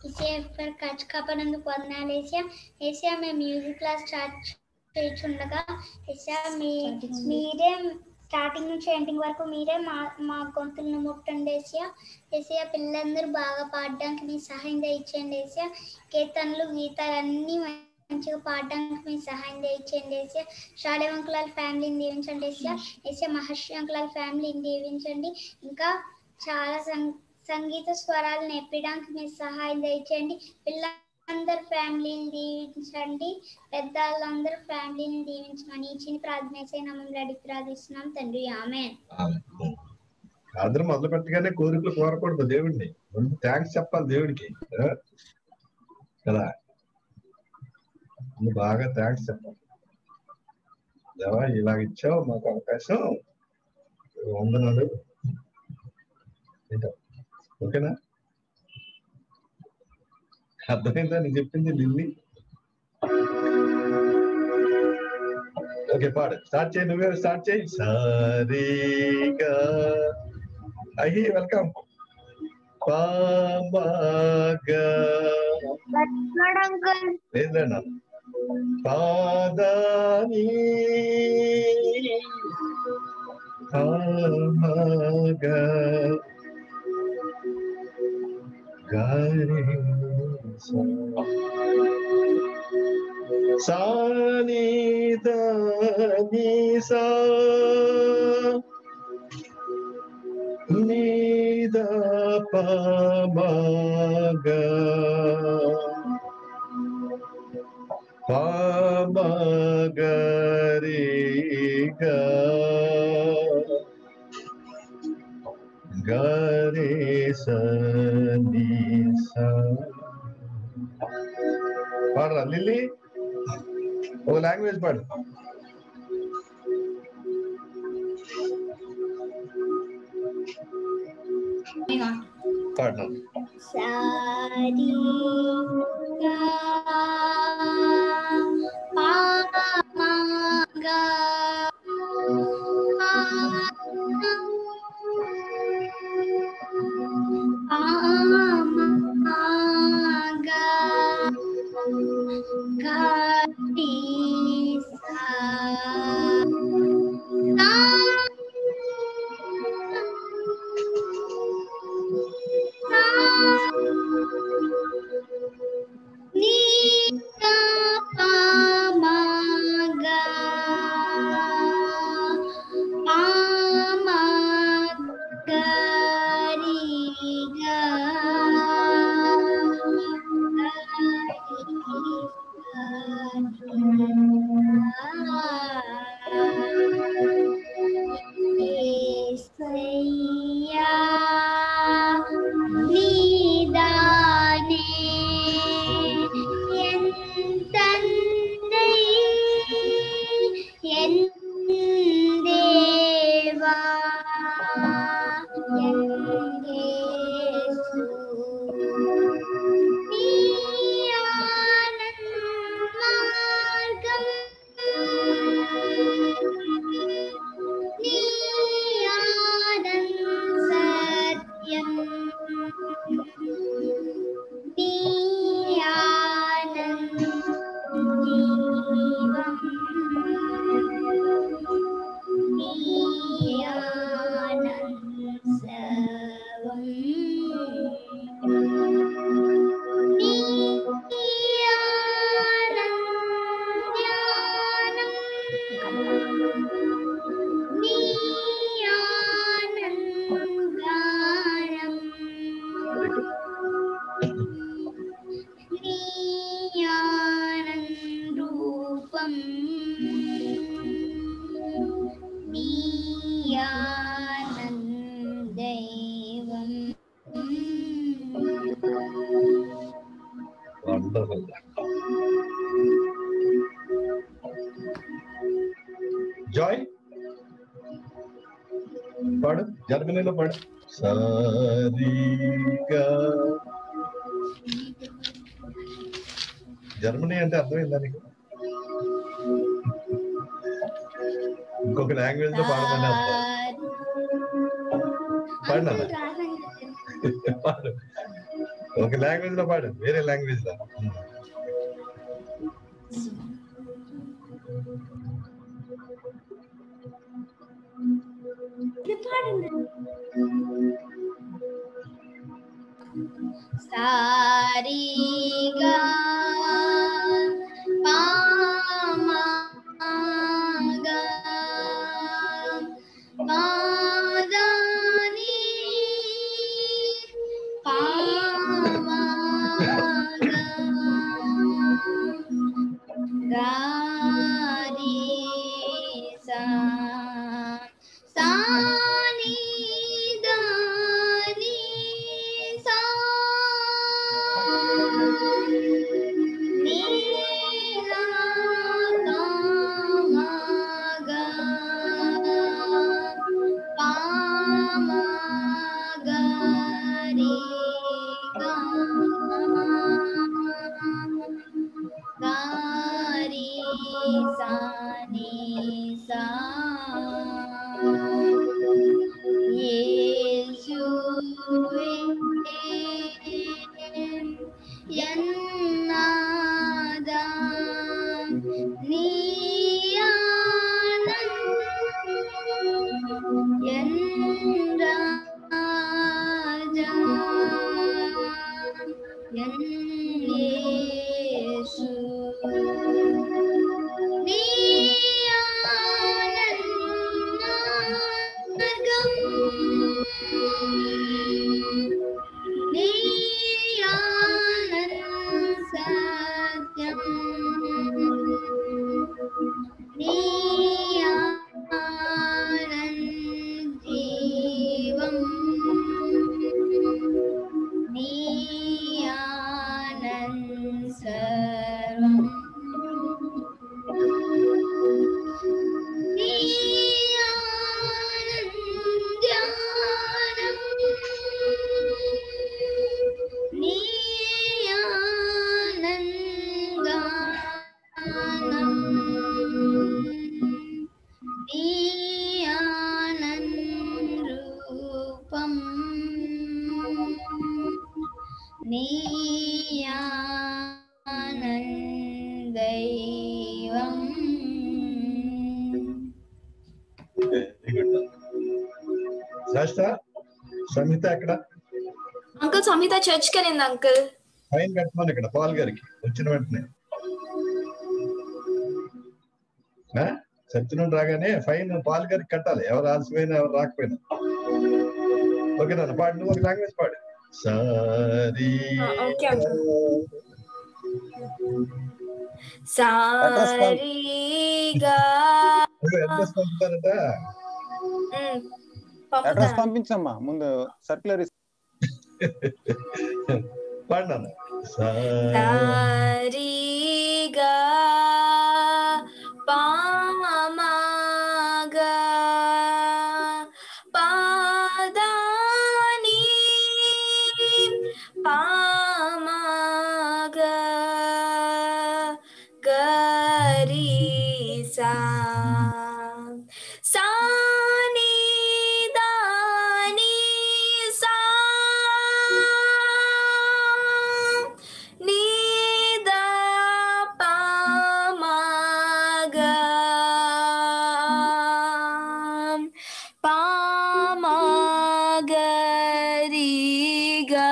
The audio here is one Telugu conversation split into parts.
ఏసీఐ ఫర్ ఖర్చు కాపాడినందుకు వందనాలు ఏసీఐ. ఏసీఐ మేము మ్యూజిక్ క్లాస్ స్టార్ట్ చేయించుండగా ఏసీఐ మీరే స్టార్టింగ్ నుంచి ఎండింగ్ వరకు మీరే మా గొంతులను ముట్టండి ఏసీఐ. ఏసీఐ పిల్లలందరూ బాగా పాడడానికి మీ సహాయం దయచేయండి ఏసీఐ. కీర్తనలు గీతాలు అన్నీ మంచిగా పాడడానికి మీ సహాయం దయచేయండి ఏసీఐ. షాలేం అంకుల్ ఫ్యామిలీని దీవించండి ఏసీఐ. ఏసీఐ మహర్షి అంకుల్ ఫ్యామిలీని దీవించండి. ఇంకా చాలా సంగీత స్వరాలు నేర్పడానికి మీ సహాయం దయచేయండి. పిల్లలందరూ ఫ్యామిలీని దీవించండి. పెద్దవాళ్ళందరూ ఫ్యామిలీని దీవించమని చిన్న ప్రార్థన చేసే నామములో అడిగి ప్రార్థిస్తున్నాం తండ్రి, ఆమేన్. అందరూ మొదలు పెట్టగానే కోరికలు కోరకూడదు దేవుడిని, ముందు థ్యాంక్స్ చెప్పాలి దేవుడికి కదా. బాగా థ్యాంక్స్ చెప్పాలి. దేవా ఇలాగ ఇచ్చావు మాకు అవకాశం, వందనాలు. ఓకేనా, అర్థమైందా నేను చెప్పింది లిల్లీ? ఓకే పాడు, స్టార్ట్ చేయి, నువ్వే స్టార్ట్ చేయి. సరిగా అహి వెల్కమ్. లేదులేనా పాదాని గారి సానిదని సా నీద పమగ పమగరిగ గరి సని సా. పాడరా లిల్లీ, ఓ లాంగ్వేజ్ పాడు. పాడు. సారి పామగా జాయ్ పాడు, జర్మనీలో పాడు. సరిగా. జర్మనీ అంటే అర్థమైందా నీకు? ఇంకొక లాంగ్వేజ్ లో పాడమని అర్థం. పాడినా పాడు. ఒక లాంగ్వేజ్ లో పాడు, వేరే లాంగ్వేజ్ లో. సారీగా పామగా పాదని పామగా గారి సా సాని దాని సా నీలా కామగా పామగరి గా గారి సాని సా యేసువే యన్నాదా నీయానంద యన్రాజా యన్యేసు నీయానందగం నీయానంద సత్యం నీయానంద జీవం నీయానంద సర్వం నీయానంద్యానం నీయానంగానం నీయానంరూపం నీయానందైవం. శాస్త్ర సంహిత ఎక్కడ? అంకుల్ సంహిత చర్చ్ కి వెళ్ళింది అంకుల్. ఫైన్ కట్టమని ఇక్కడ పాల్ గారికి వచ్చిన వెంటనే. చర్చ్ నుండి రాగానే ఫైన్ పాల్ గారికి కట్టాలి, ఎవరు ఆలస్యమైనా ఎవరు రాకపోయినా. ఓకే నాన్న, పాడు, నువ్వు ఒక లాంగ్వేజ్ పాడు. Sorry okay uncle. సారీగా అడ్రస్ పంపుతారట. అడ్రస్ పంపించమ్మా, ముందు సర్క్యులర్ పాడు నాన్న. సారీగా పామగా పాదాని పామగా గరిసా సాని దాని సా నీదా పామగా పామగరిగా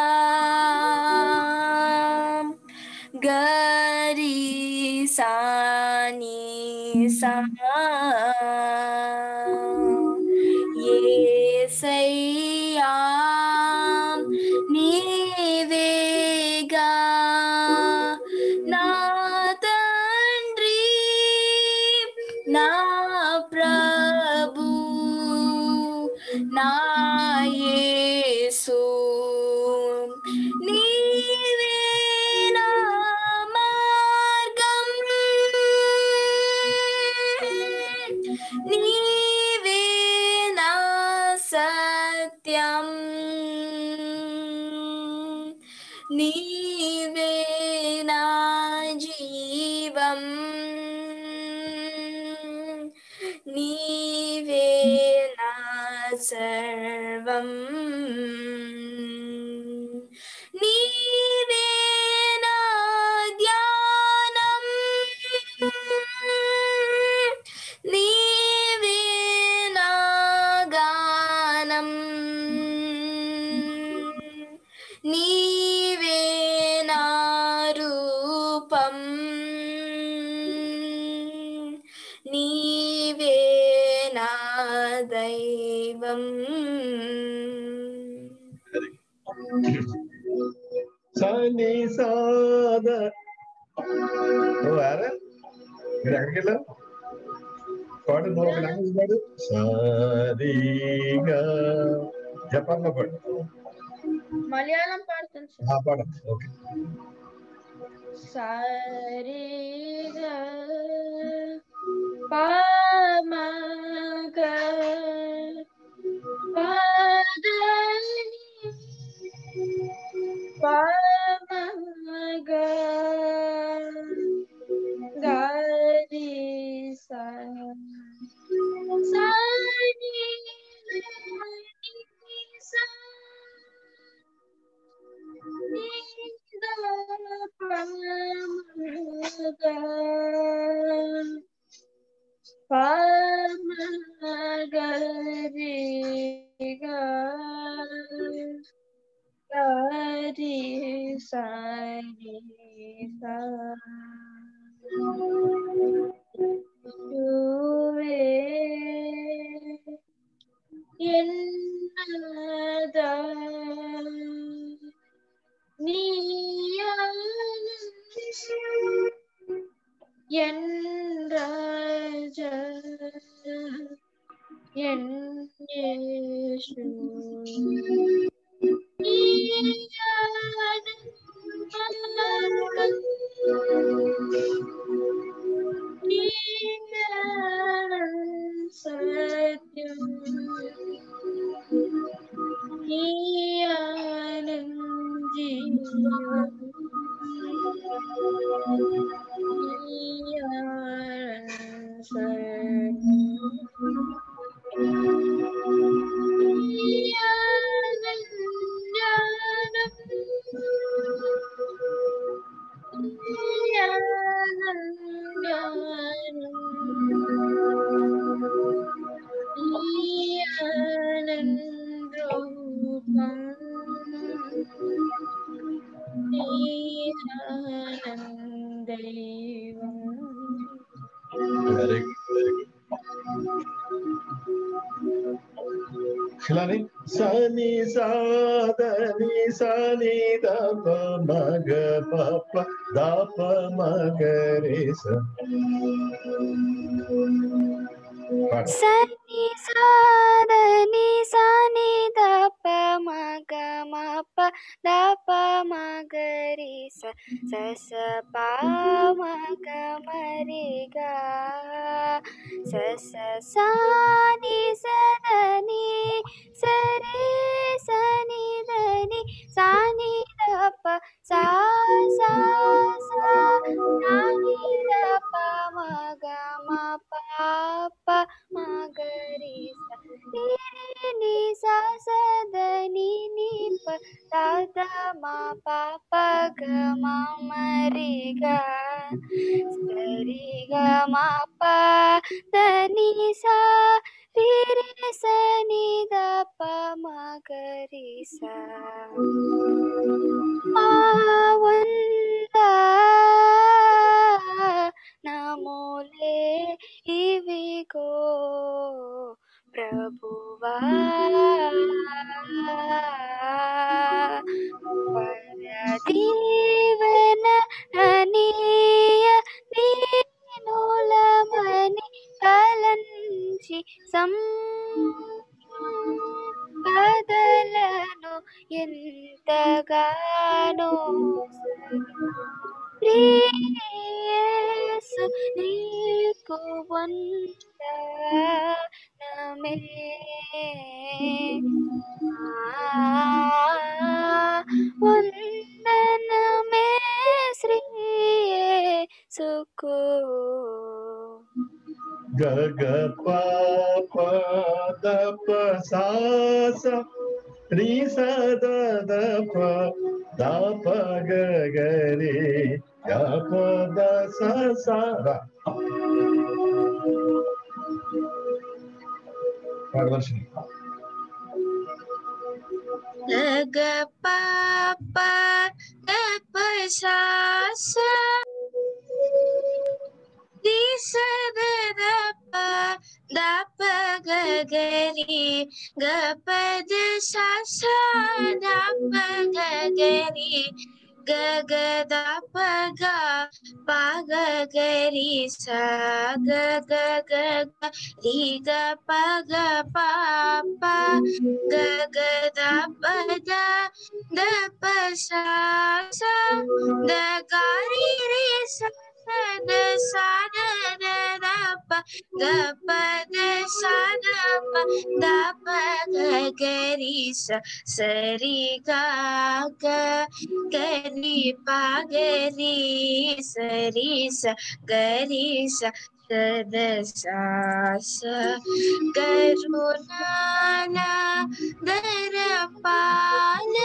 గరిసాని సా యేసయ్యా నీవేగా నా తండ్రి నా ప్రభు నా యేసు నీవే నా మార్గం నీవే నా సత్యం నీవే నా జీవం నీవే నా సర్వం నీ సని సాద నువ్వు ఆరా మీరు ఎక్కడికి వెళ్ళావు పాడు నువ్వు ఒక లాంగ్వేజ్ పాడు సరిగా జపాన్లో పాడు మలయాళం పాడుతుంది సార్. పాడు ఓకే సరిగా పామగా పాదని పామగా గరి సా సని సా వెరీ గుడ్ శిలాని సని సాదని సని దప మగ పప దప మగరి సని సాదని సని దప మగ మప దప మగరి స స పా మగ మరిగా స సాని సదని సరే సని దని సాని దప సా సా సాని దప మగ మప మగరి ని సా సదని ని ప ద మా ప గ మా మరిగా సరి గ మా ప ద ని సా రి రి స ని ద ప మగరి సా నమోలే ఇవిగో ప్రభువా పరదీవన అనీయ దీనులమని కలంచి సంపదలను ఎంతగానో యేసు నీకు వందనమే వందనమే శ్రీ యేసుకు గగ పాప దప సాస రి సద దప దప గగరి గప ద స స ర పాడవర్షిని గ పాప దప సాస రి స ద దప దప గగరి ग पद सा सा दा प ग ग री ग ग दा प ग पा ग ग री सा ग ग ग ग री ग प ग पा पा ग ग दा प दा द प सा सा द गा री रे सा सा द सा द द दा प ग प द सा द प दा प ग ग री सा स री गा ग ग री पा ग री स री स ग री स स द सा स करुणाना दर पाल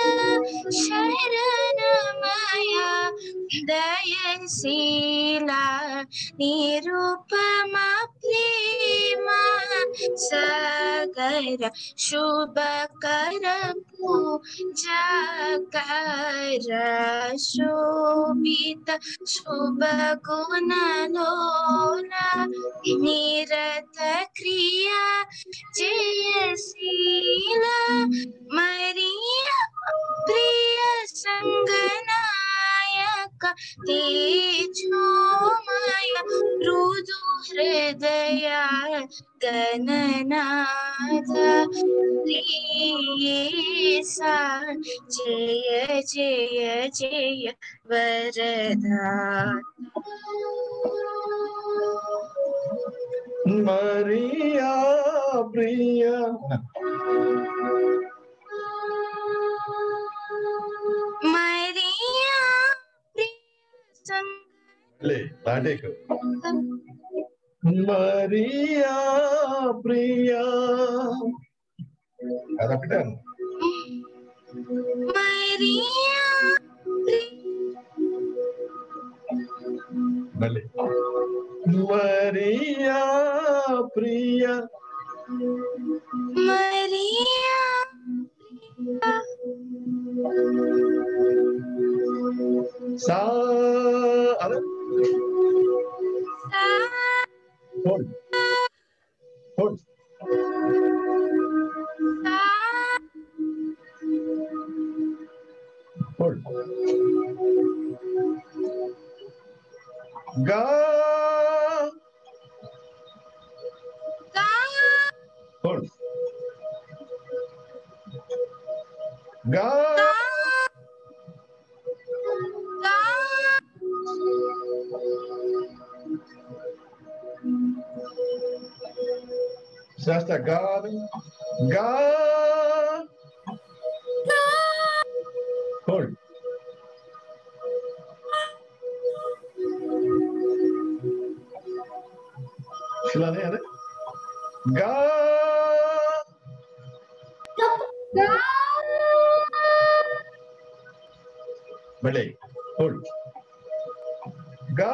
शरणमया दयशीला निरुपमा प्रेमा सागर शुभकर पूजा कर शोभित शुभ गुण लोला निरत क्रिया जयशीला मरिया प्रिय संगनायक तेजोमय मृदु हृदया गणनाथ श्रीसा जय जय जय वरदा मरिया प्रिय मरिया प्रिय संग ले ताटेको मरिया प्रिया అదొకటే मरिया మళ్ళీ మరియా ప్రియ मरिया సా అదే హోల్డ్ హోల్డ్ హోల్డ్ గా హోల్డ్ గా శాస్త్ర గా గా హోల్డ్ శిలానే అదే గా మళ్ళీ హోల్డ్ గా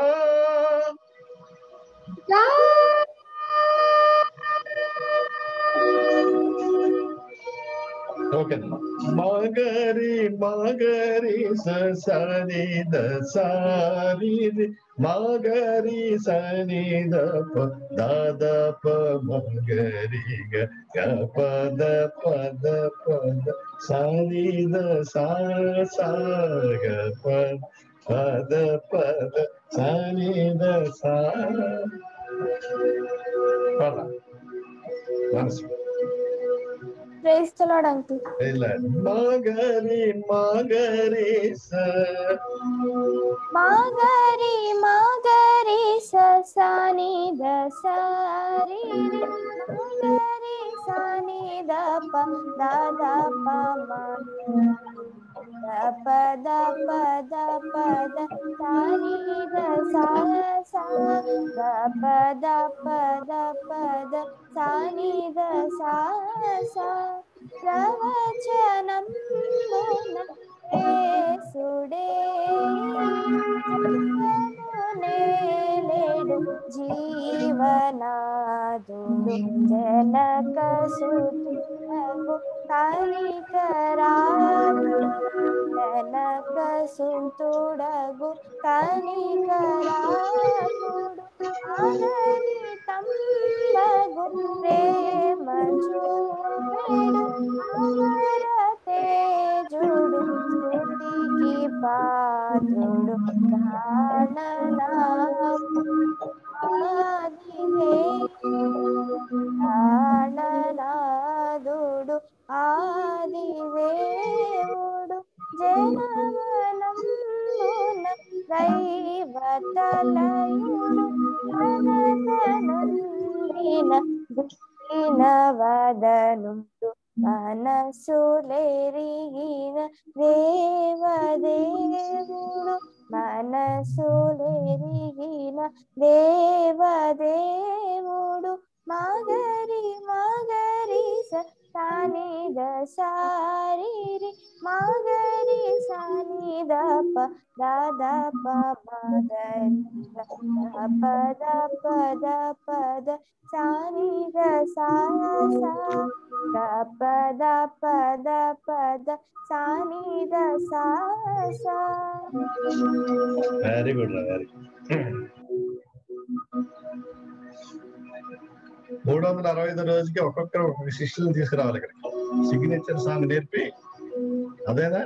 ఓకే మగరి మగరి సని ద సారి మగరి సని ద ప దాద ప మగరి గ పద పద పద సని ద సా సా గ పద పద సని ద సా పద మనసు ప్రైజ్ ది లార్డ్ అంకుల్. మగరి మగరి స మాగరి మాగరి సని ద సారి మాగరి సని ద ప ద ప మ పద పద పద సాని ద సా సా ద పద పద పద సాని ద సా సా ప్రవచనం బోన యేసుడే నేలేడు జీవనాదుడు జనక సుతుడగు కనికరాతుడు జనక సుతుడగు కనికరాతుడు ఆగరి తంబగు ప్రేమ చూపెడు అమర తేజుడు స్తుతికి పాత్రుడు ప్రాణనాథుడు ఆదిదేవుడు జనమనంబున దైవతలయుడు జగతనందిన దీనవదనుడు మనసులెరిగిన దేవదేవుడు మనసులెరిగిన దేవదేవుడు మగరి మగరి సాని దసారి మగరి సాని దప దప మగరి పద పద పద సాని దసా పద పద పద సాని దసా. వెరీ గుడ్ వెరీ 365 రోజుకి ఒక్కొక్కరు ఒక్కొక్క శిష్యులు తీసుకురావాలి ఇక్కడ సిగ్నేచర్ సాంగ్ నేర్పి అదేనా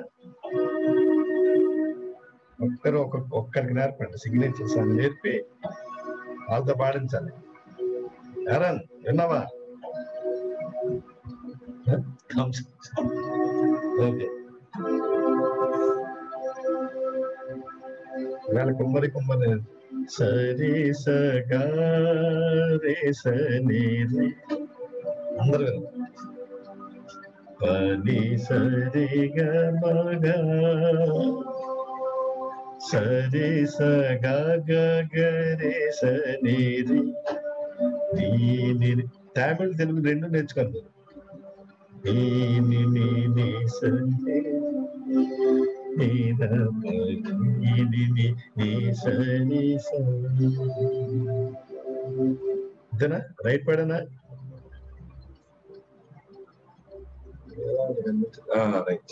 ఒక్కరికి నేర్పండి సిగ్నేచర్ సాంగ్ నేర్పి వాళ్ళతో పాడించాలి. ఎరన్ విన్నావా? ఓకే ఇవాళ కుమ్మరి సరి సరే సని అందరు పని సరి గమగా సరి సగరే సని తమిళ్ తెలుగు రెండు నేర్చుకోండి. ఇదేనా రైట్ పాడనా? రైట్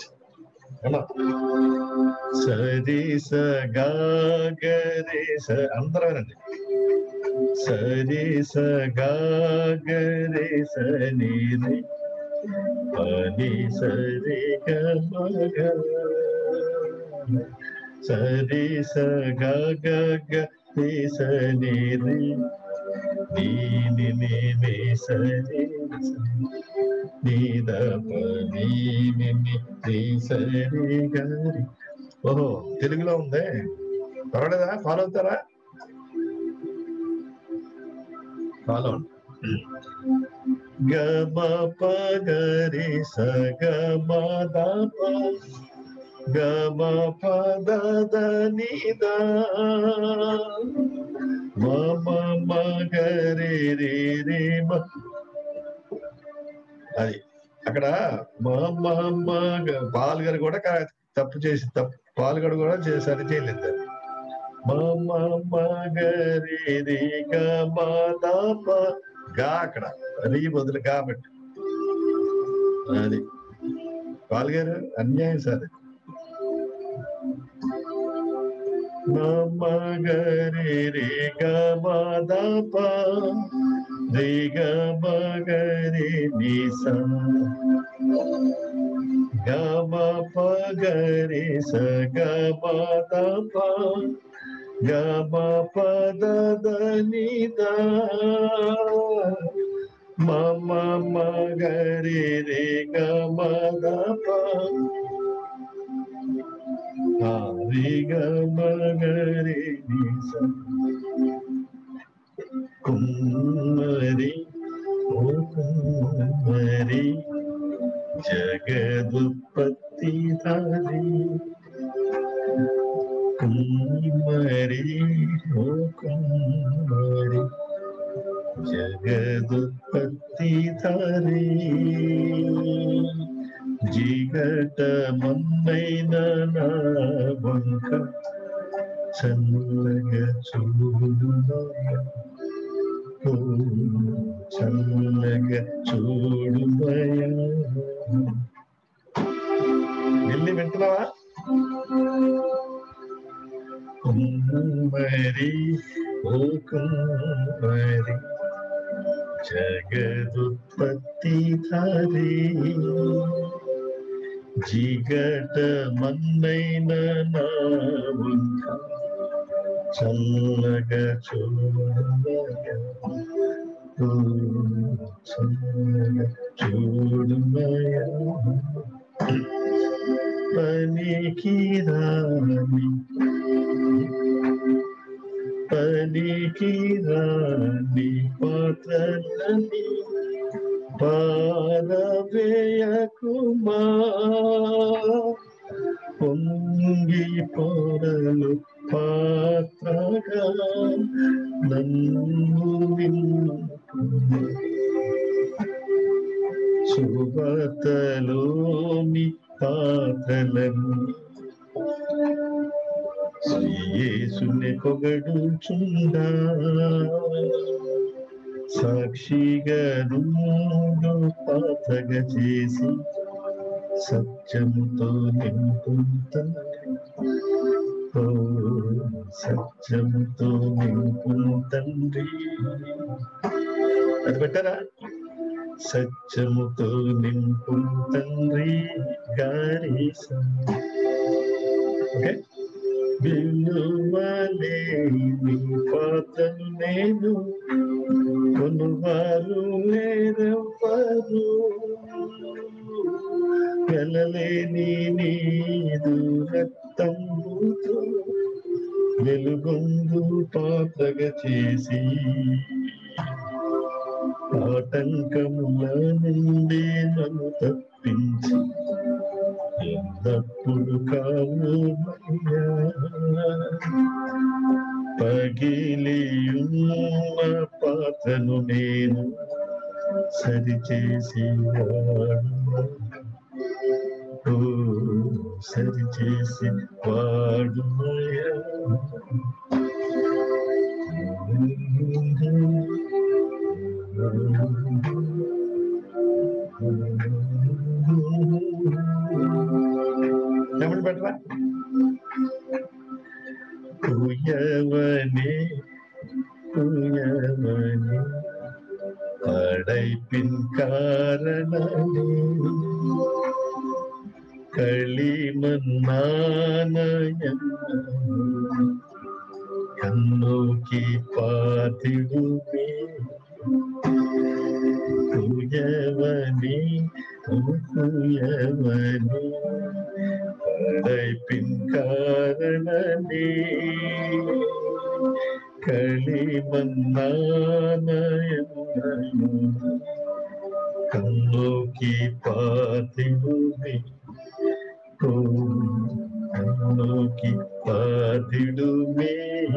సరి సగరే అందరమేనండి. సరి సగరే సని పని సరి గమగ సరి సగరి సని సరి సరి గరి. ఓహో తెలుగులో ఉందే, పర్వాలేదా? ఫాలో అవుతారా? ఫాలో గమ పగరి సగమ దప గమ పద నిద మమ మగరి రే మ. అది అక్కడ పాల్గర్ కూడా తప్పు చేసి పాల్గడు కూడా సరి చేయలేదు. మమ మగరి రే గమ దప గా అక్కడ రీ బదులు గా పెట్టి అది పాల్గారు అన్యాయం సార్. మగరి రే గమదప రే గమగరి నిస గమ పగరి స గమదప గమ పద నిద మమ మగరి రే గమదప రే గమగరి నిస. కుమ్మరి ఓ కుమ్మరి జగదుత్పత్తి ధారి కుమ్మరి ఓ కుమ్మరి జగదుత్పత్తి ధారి జిగట మన్నైన నా వంక చల్లగా చూడు చల్లగా చూడు వెళ్ళి వింటున్నావా? కుమ్మరి ఓ కుమారి జగదుత్పత్తి ధారి జిగట మన్నైన నా వంక చల్లగా చూడగా చూడుమయా పనికి రాని పాత్రలని పారవేయకుమా పొంగి పొరలు పాత్రగా నన్ను సువతలోని పాత్రలను యేసుని పొగడుచుండా సాక్షిగా నుండు పాత్రగా చేసి సత్యముతో నింపుతాను సత్యముతో నింపుతండ్రి అది పెట్టారా సత్యముతో నింపు తండ్రి గారి ఓకే విలువలేని పాత్రను నేను కొనువారు లేరెవ్వరు వెలలేని నీదు రక్తముతో వెలుగొందు పాత్రగా చేసి ఆటంకముల నుండి నన్ను తప్పించి ఎల్లప్పుడు కావుమయ్యా పగిలియున్న పాత్రను నేను సరిచేసి సరిచేసి వాడుమయ్యా ఎవరు పెట్టరా குயவனே குயவனே படைப்பின் காரணனே களிமண்ணான கண்ணோக்கி பார்த்திடுமே குயவனே குயவனே படைப்பின் காரணனே களிமண்ணான கண்ணோக்கி பார்த்திடுமே கண்ணோக்கி பார்த்திடுமே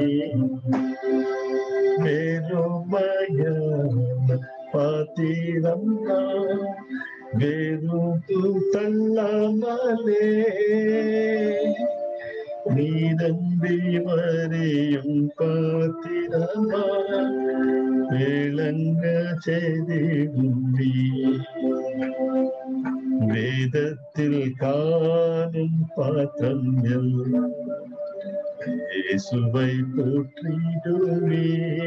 வெறுமையான பாத்திரம்னா வெறுத்து தள்ளாமலே நீதம்பி வரையும் பாத்திரமா விளங்க செய்திடுமே வேதத்தில் காணும் பாத்திரம் எல்லாம் இயேசுவை போற்றிடுமே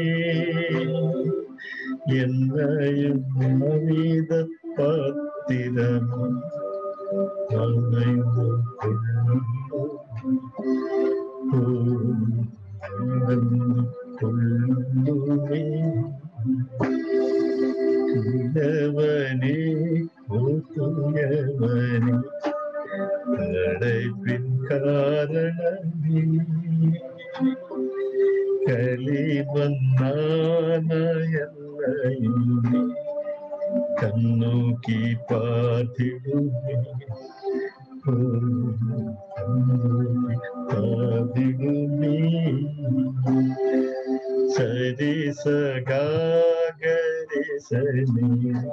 என்னையும் வேத பாத்திரமும் கொள்ளுமே துயவனே துயவனே படைப்பின் காரணமே களிமண்ணான என்னையுமே கண்ணோக்கி பார்த்திடுமே பார்த்திடுமே சரி சகாகரி சனி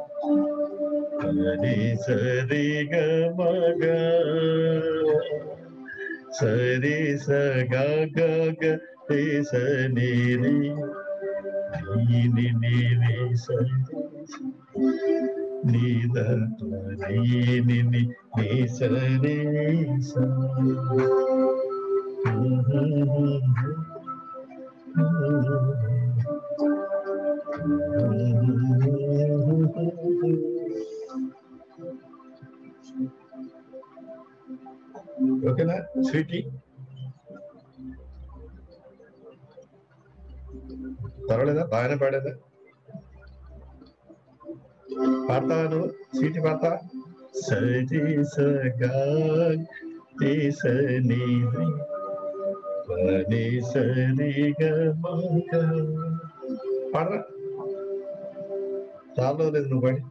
ஹரி சரி கமக சரி சகாகரி சனி நீ சரி நீதனி நீ சரி ఓకేనా స్వీటీ? పర్వాలేదా? బాగానే పాడేదా? పాడతావా నువ్వు? స్వీటీ పాడతావా? సరి సగా సని పని సరిగా పాడరా. చాలా లేదు నువ్వు పాడి.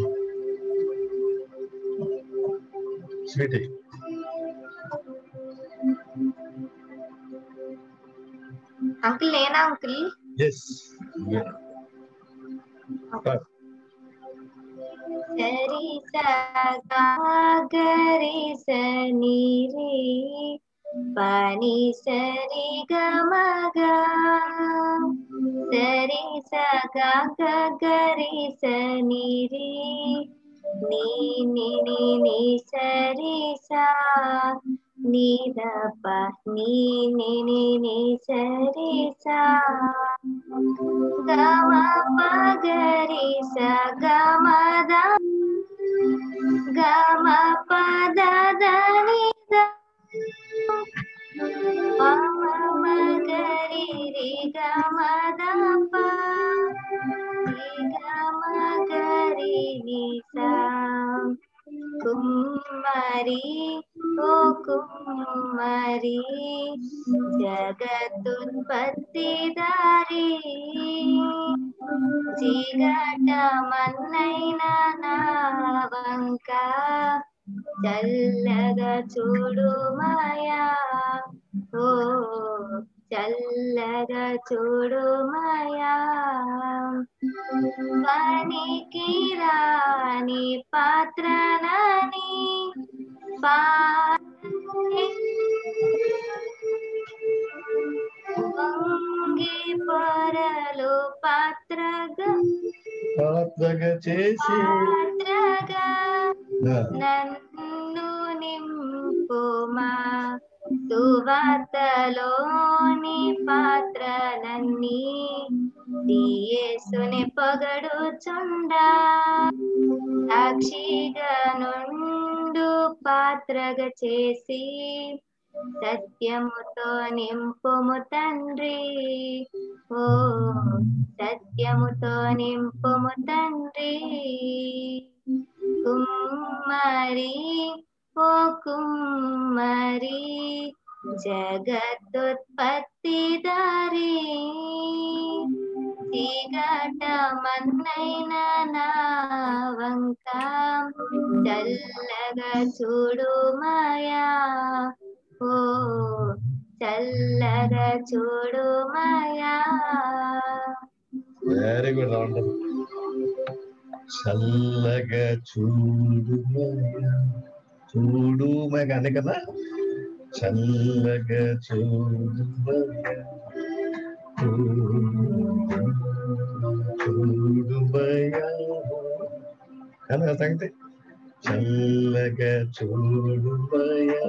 స్వీటీ అంకుల్ నేనా అంకుల్? ఎస్ సరి సగా గరి సని రే పని సరి గమగా సరి సగా గరి సని రే నీ ని ని ని సరి సా నీ ద ప నీ ని ని ని సరి సా గ మ ప గరి స గ మ ద గ మ ప ద ద ని ద ప మ మ గరి రి గ మ ద ప రి గ మ గరి ని సా కుమ్మరి ఓ కుమ్మరి జగతుత్పత్తిదారి జిగట మన్నైన నా వంక చల్లగా చూడు మాయా ఓ చల్లగా చూడు మాయా పనికి రాని పాత్రనని వంగి పొరలు పాత్రగా చేసి నన్ను నింపుమా సువార్తలోని పాత్రలన్నీ యేసుని పొగడుచుండా సాక్షిగా నుండు పాత్రగా చేసి సత్యముతో నింపుము తండ్రి ఓ సత్యముతో నింపుము తండ్రి కుమ్మరి ఓ కుమ్మరి జగతుత్పత్తిదారి చీకట మన్నైన నా వంక చల్లగా చూడు మాయా ఓ చల్లగా చూడు మాయా. Very good round. చల్లగా చూడు మాయా చూడు మాయా అనే కదా. చల్లగా చూడు మాయా చూడు మాయా అని సంగతి. చల్లగా చూడు మాయా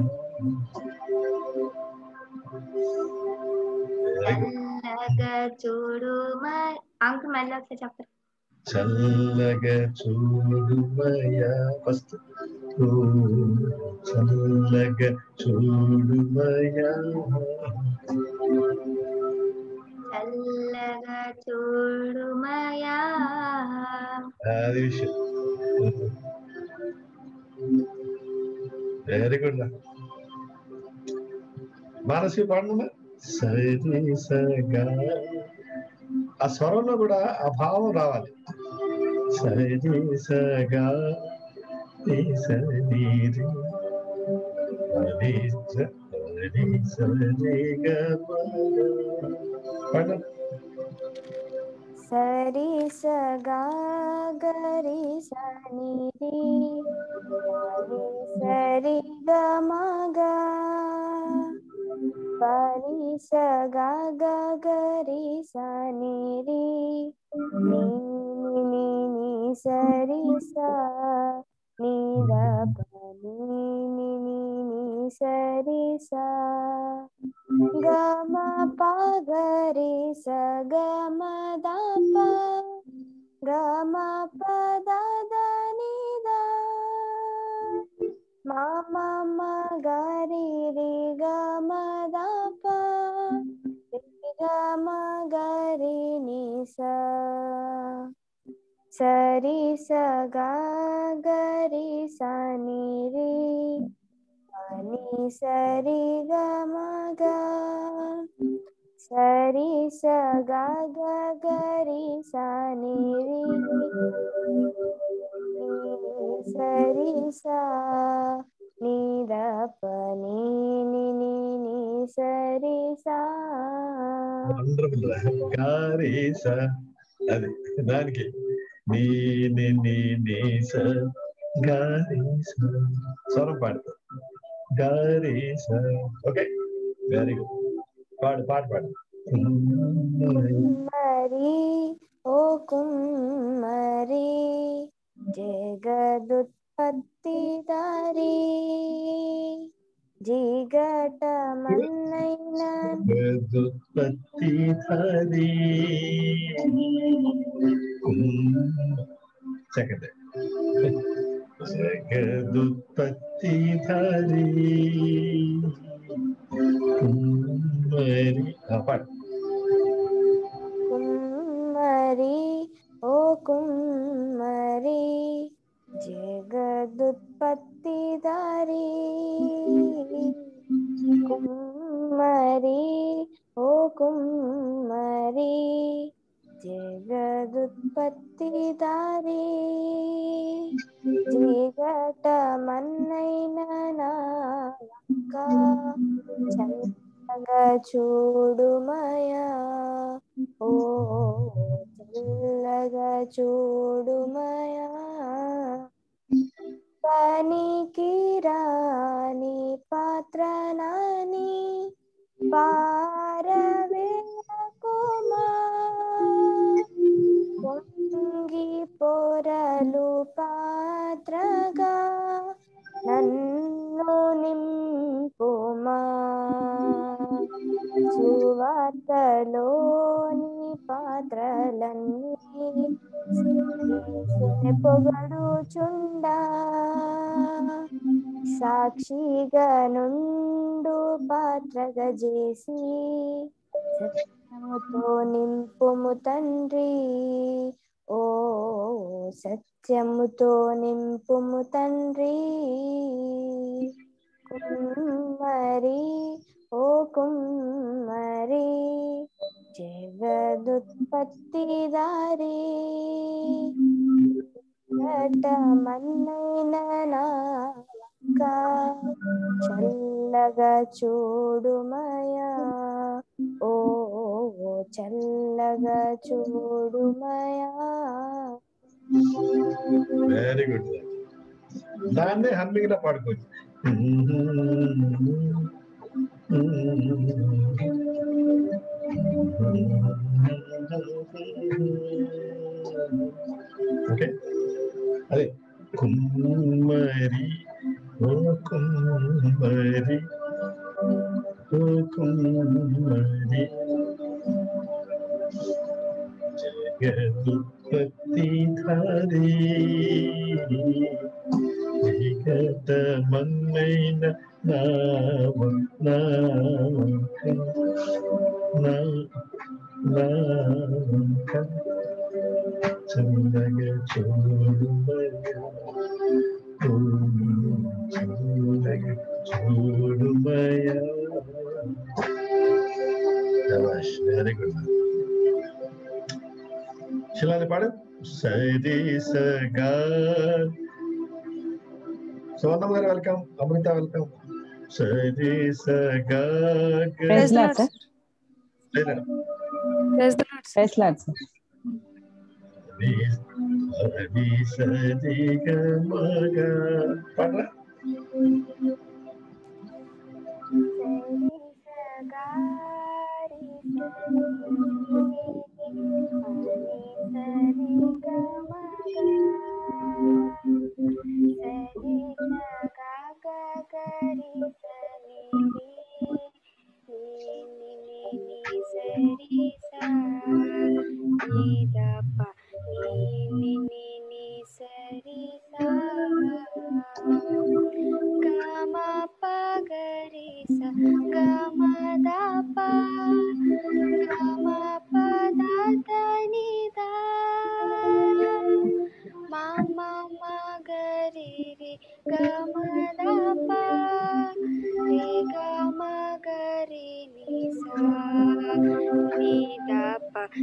చల్లగా చూడు అంకుల్ మళ్ళీ ఒకసారి చెప్తారు. చల్లగా చూడు మాయా ఫస్ట్ చల్లగా చూడు మాయా చల్లగా చూడు మాయా. అది విషయం. Very good. మానసి పాడను. సరి సగా ఆ స్వరంలో కూడా ఆ భావం రావాలి. సరి సగా సరి సగా గరి సని రి పని సరి గ మగా పని సగా గరి సని రి ని ని ని సరి సా ని ద ప ని ని ని సరి సా గమ పగరి స గమ దప గమ పద దని ద మమ గరి రి గమ దప గమ గరి ని స సరి స గరి స ని రి ని సరి గమ గ సరి స గరి స ని రి సరి స ని ద ప ని ని సరి స వండర్ఫుల్ గారి స అది దానికి నీ ని ని ని స గారి స స్వరం పాడుతా గారి స ఓకే వెరీ గుడ్ పాడు పాట పాడు కుమ్మరి ఓ కుమ్మరి జగదుత్పత్తి దారి జిగట మన్నైన జగదుత్పత్తి ధారి సెకండ్ జగదుత్పత్తి ధారి కుమ్మరి పాడు కుమ్మరి ఓ కుమ్మరి జగదుత్పత్తి దారి కుమ్మరి ఓ కుమ్మరి జగదుత్పత్తి దారి జిగట మన్నైన నాక చల్లగా చూడుమయా ఓ చల్లగా చూడుమయా పనికి రాని పాత్రనాని పారవేయకుమా పొంగి పొరలు పాత్రగా నన్ను నింపుమా సువార్తలోని పాత్రలన్నీ పొగడుచుండా సాక్షిగా నుండు పాత్రగా చేసి సత్యముతో నింపుము తండ్రి ఓ సత్యముతో నింపుము తండ్రి కుమ్మరి ఓ కుమ్మరి జగదుత్పత్తి దారి ఘట మన్నైన నాక చల్లగా చూడుమయా ఓ చల్లగా చూడుమయా వెరీ గుడ్ దాన్నే హమ్మింగ్ లో పాడుకోవచ్చు ఓకే అదే కుమ్మరి ఓ కుమ్మరి ఓ కుమ్మరి జగదుత్పత్తి ధారి జగత మన్నైన చల్లగా చూడుమయా వెరీ గుడ్ శిలాది పాడు సరి సగా సోనం గారు వెల్కమ్ అమృత వెల్కమ్ సరి సగా ప్రైజ్ లార్డ్ సార్. లేదా ప్రైజ్ లార్డ్ సార్. సరి సరి గమగా పాడరా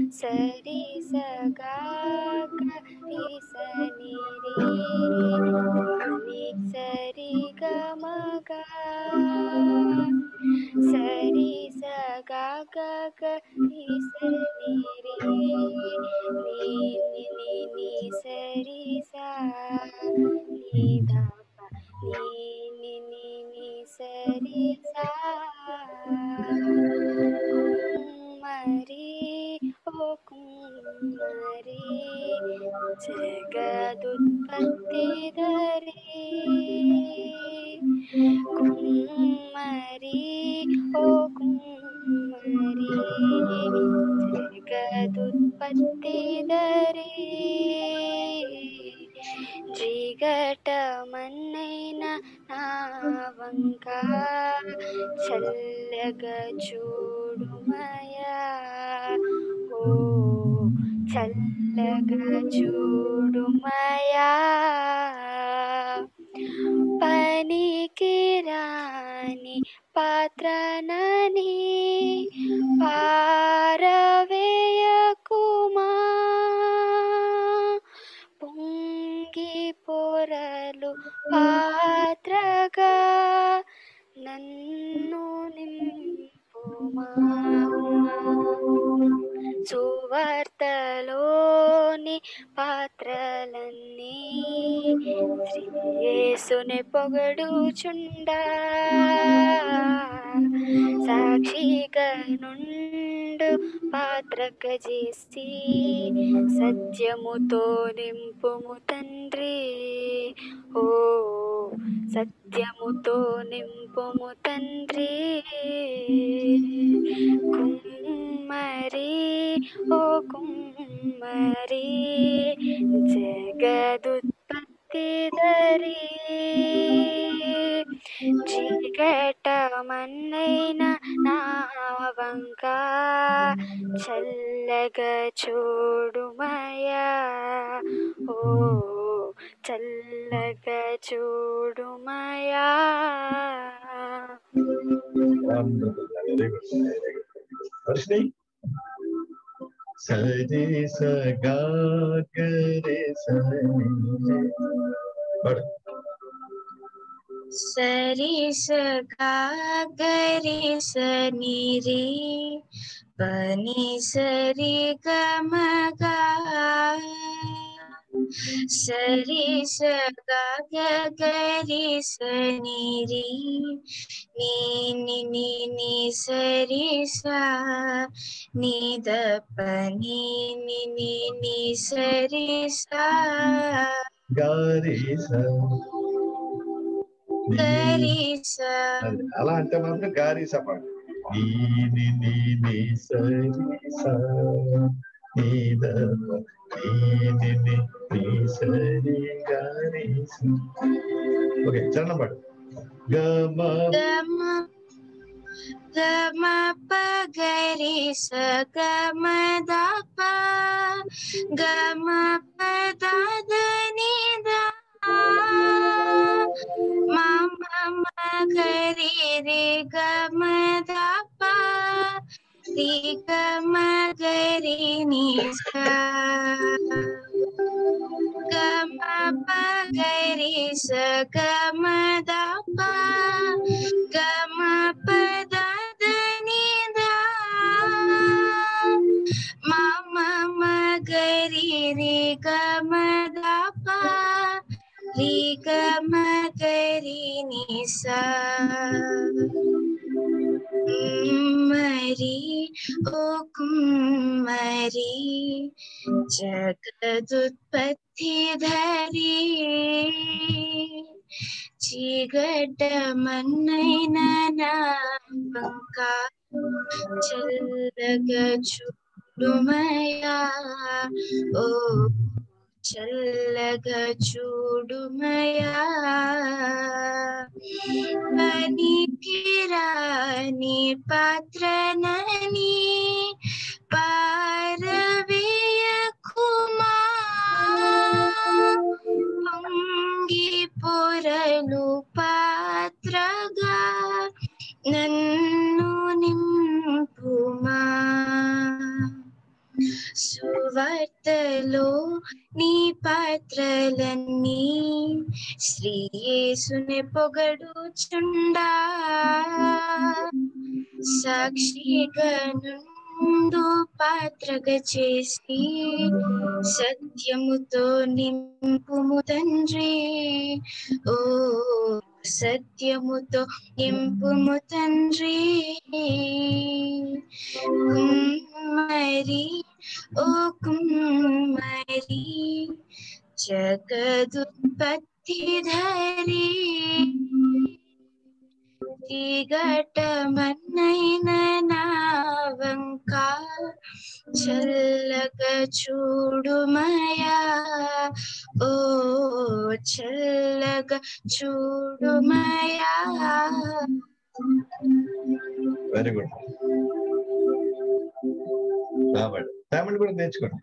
సరి సగా గరి సని రి ని సరి గమగా సరి సగా గరి సని రి ని సరి సా ని ద ని సరి సా కుమ్మరి ఓ కుమ్మరి జగదుత్పత్తి ధరి కుమ్మరి ఓ కుమ్మరి జగదుత్పత్తి ధరి జిగటమన్నైన నా వంక చల్లగా చూడుమయా ఓ చల్లగా చూడుమయా పనికి రాని పాత్రనని పారవేయకుమా పొంగి పొరలు పాత్రగా నన్ను నింపుమా సువార్తలోని పాత్రలన్నీ శ్రీ యేసుని పొగడుచుండా సాక్షిగా నుండు పాత్రక చేసి సత్యముతో నింపుము తండ్రి ఓ సత్యముతో నింపుము తండ్రి కుమ్మరి ఓ కుమ్మరి జగదుత్పత్తి ధరి చీకటమన్నైన నా వంక చల్లగా చూడుమయా ఓ చల్లగా చూడుమయా. Wonderful. Very good. Very good. Harshni? Sari saga gare sani. సరి సగా గరి సని రి పని సరి గమగా సరి సగా గరి సని రి ని సరి సా ని ద పని ని సరి సా Gari sani. గరిసా అలా అంటే మాత్రం గారీసా పాడు. నీ సరి సా నీ ద నీ సరి గారీసా. ఓకే చరణం పాడు. గమ గమ ప గరి స గమ ద ప గమ ప ద ద ని ద మమ మ గరి రి గమ ద ప రి గమ గరి ని స గమ ప గరి స గమ ద ప గమ ప ద ద ని ద మమ మ గరి రి గమ ద ప రి గమ గరి ని స కుమ్మరి ఓ కుమ్మరి జగదుత్పత్తి ధరి చీగటమన్నైన నా వంక చల్లగా చూడుమయా ఓ చల్లగా చూడుమయా పనికి రాని పాత్రనని పారవేయకుమా పొంగి పొరలు పాత్రగా నన్ను నింపుమా పొగడుచుండా సాక్షిగా నుండు పాత్రగా చేసి సత్యముతో నింపుము తండ్రి ఓ సత్యముతో నింపుము తండ్రి కుమ్మరి ఓ కుమ్మరి జగదుత్పత్తి ధరి ఘటమన్నైన నా వంక చల్లగా చూడుమయా ఓ చల్లగా చూడుమయా. Very good. తమిళ్ కూడా నేర్చుకోండి.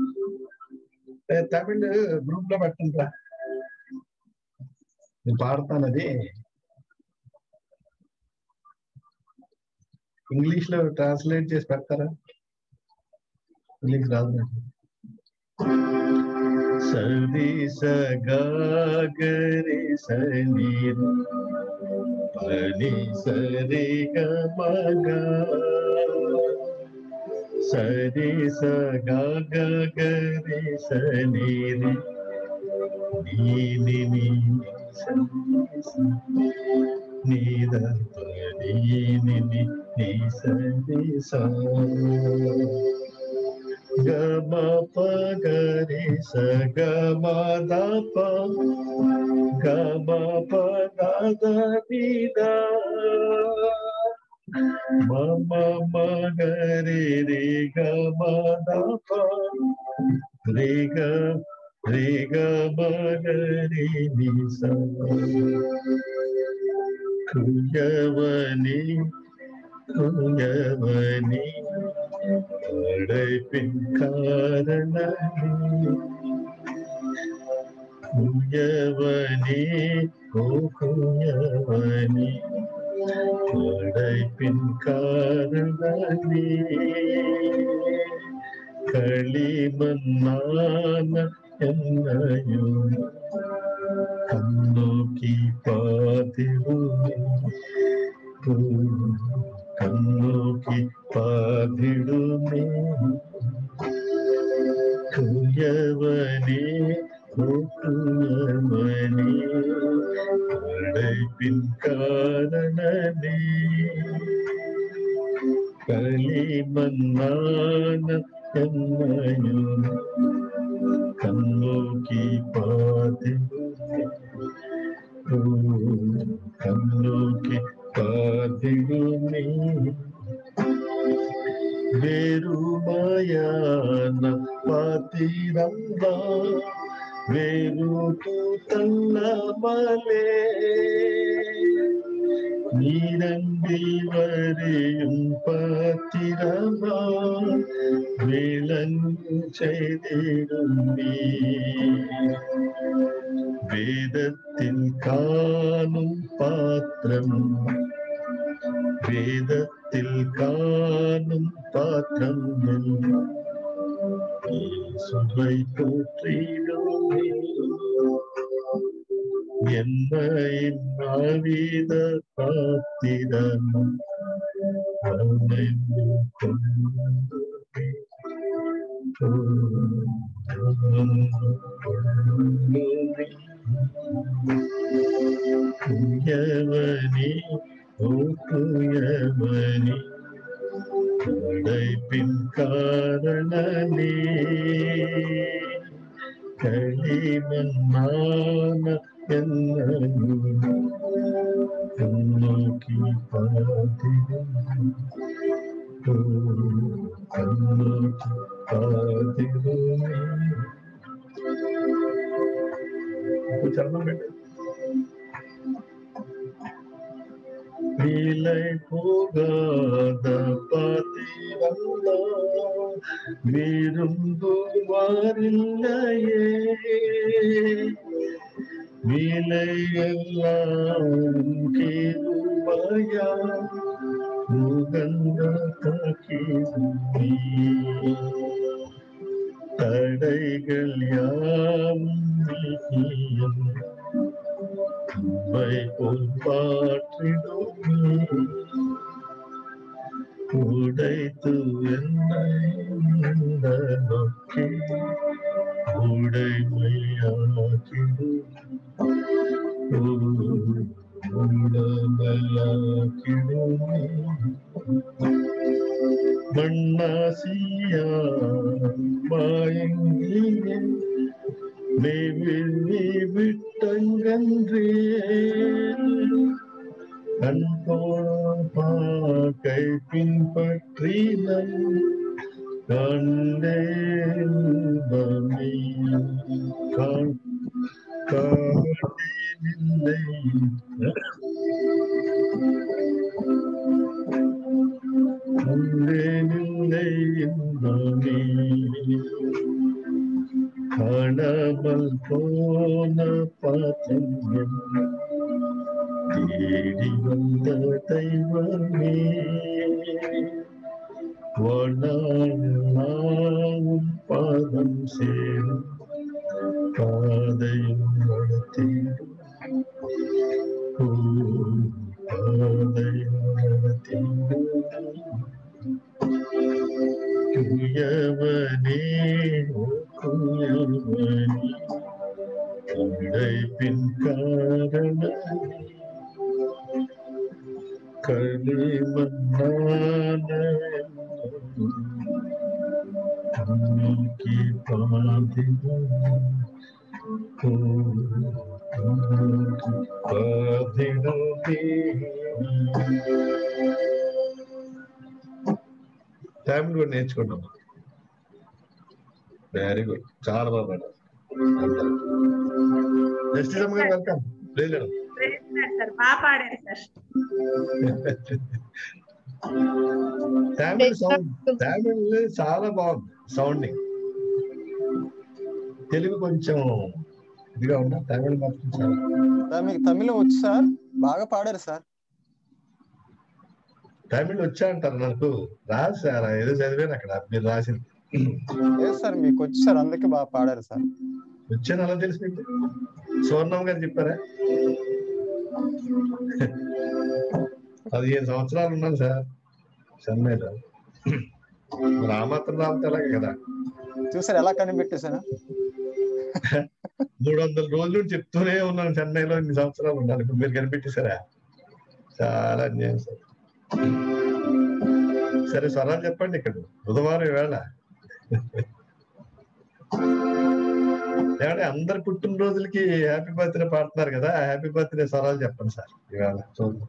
తమిళ్ గ్రూప్ లో పెట్టండి. నేను పాడతాను, అది ఇంగ్లీష్ లో ట్రాన్స్లేట్ చేసి పెడతారా? ఇంగ్లీష్ రాదు నాకు. సరి సగరి సని పని సరి గమగ సరి సగరి సని నీని నీద పని నీ సరి స గమ పగరి స గమ దప గమ పద నిద మమ మగరి రే గమ దప రే గ రే గమ గరి ని స குயவனே குயவனே படைப்பின் காரணமே குயவனே ஓ குயவனே படைப்பின் காரணமே களிமண்ணான என்னையும் கண்ணோக்கி பார்த்திடுமே கண்ணோக்கி பார்த்திடுமே குயவனே குயவனே படைப்பின் காரணமே களிமண்ணான என்னையும் கண்ணோக்கி பார்த்திடுமே கண்ணோக்கி பார்த்திடுமே வெறுமையான பாத்திரந்தா வெறுத்து தன்னமலே நீரங்கி வரையும் பாத்திரமா விளங்கு செய்திடுமே வேதத்தில் காணும் பாத்திரம் வேதத்தில் காணும் பாத்திரம் இயேசுவை போற்றிடுமே என்னையின் ஆவித பாத்திரம் அணைந்து கொள்ளுமே குயவனே ஓ குயவனே படைப்பின் காரணமே களிமண்ணான என்னையும் கண்ணோக்கி பார்த்திடுமே கண்ணோக்கி பார்த்திடுமே. சரணம் கேட்டு விலை போகாத பாத்திரந்தா விரும்புவாரில்லையே விலையெல்லாம் கேருவாயா முகந்த காக்கிடுமே தடைகள் யாவும் வைப்போல் பாற்றிடும் உடைத்து என்னை இந்த நோக்கி உடைமையாக்கிடும் உடமையாக்கிடும் மண்ணாசியா மாயங்கியே நீ விட்டங்கன்றே கண் கை பின்பற்றி கண்டேன் காணேனில்லை கண்டேனில்லை இன்பமே காணாமல் போன பாத்திரம் தேடி வந்த தெய்வமே வாழ்நாளும் பாதம் சேரும் பாதையும் நடத்திடும் பாதையும் நடத்திடும் குயவனே குயவனே உடைப்பின் காரண களிமண்ணான நோக்கி பாதிடும் టైం కూడా నేర్చుకున్నాం. వెరీ గుడ్, చాలా బాగా మేడం. జస్టిస్ గారు వెల్కమ్. Please madam. బాగా పాడారు సార్. తమిళ చాలా బాగుంది సౌండింగ్. తెలుగు కొంచెం ఇదిగా ఉన్నా, తమిళ మాత్రం చాలా. మీకు తమిళం వచ్చు సార్? బాగా పాడారు సార్. తమిళ వచ్చా అంటారు, నాకు రాదు సార్. ఏదో చదివాను అక్కడ మీరు రాసింది. లేదు సార్, మీకు వచ్చు సార్, అందుకే బాగా పాడారు సార్. వచ్చాను, అలా తెలిసి మీకు సువర్ణమ్మ గారు చెప్పారా? 15 సంవత్సరాలు ఉన్నాను సార్ చెన్నైలో. మరి ఆ మాత్రం రాబోతే అలాగే కదా. చూసారు ఎలా కనిపెట్టేశాను? 300 రోజులు చెప్తూనే ఉన్నాను చెన్నైలో, ఇన్ని సంవత్సరాలు ఉన్నాను. ఇప్పుడు మీరు కనిపెట్టేశారా? చాలా అన్యాయం సార్. సరే, స్వరాలు చెప్పండి. ఇక్కడ బుధవారం వేళ ఏమంటే అందరు పుట్టినరోజులకి హ్యాపీ బర్త్డే పాడుతున్నారు కదా, హ్యాపీ బర్త్డే స్వరాలు చెప్పండి సార్ ఇవాళ. చూద్దాం.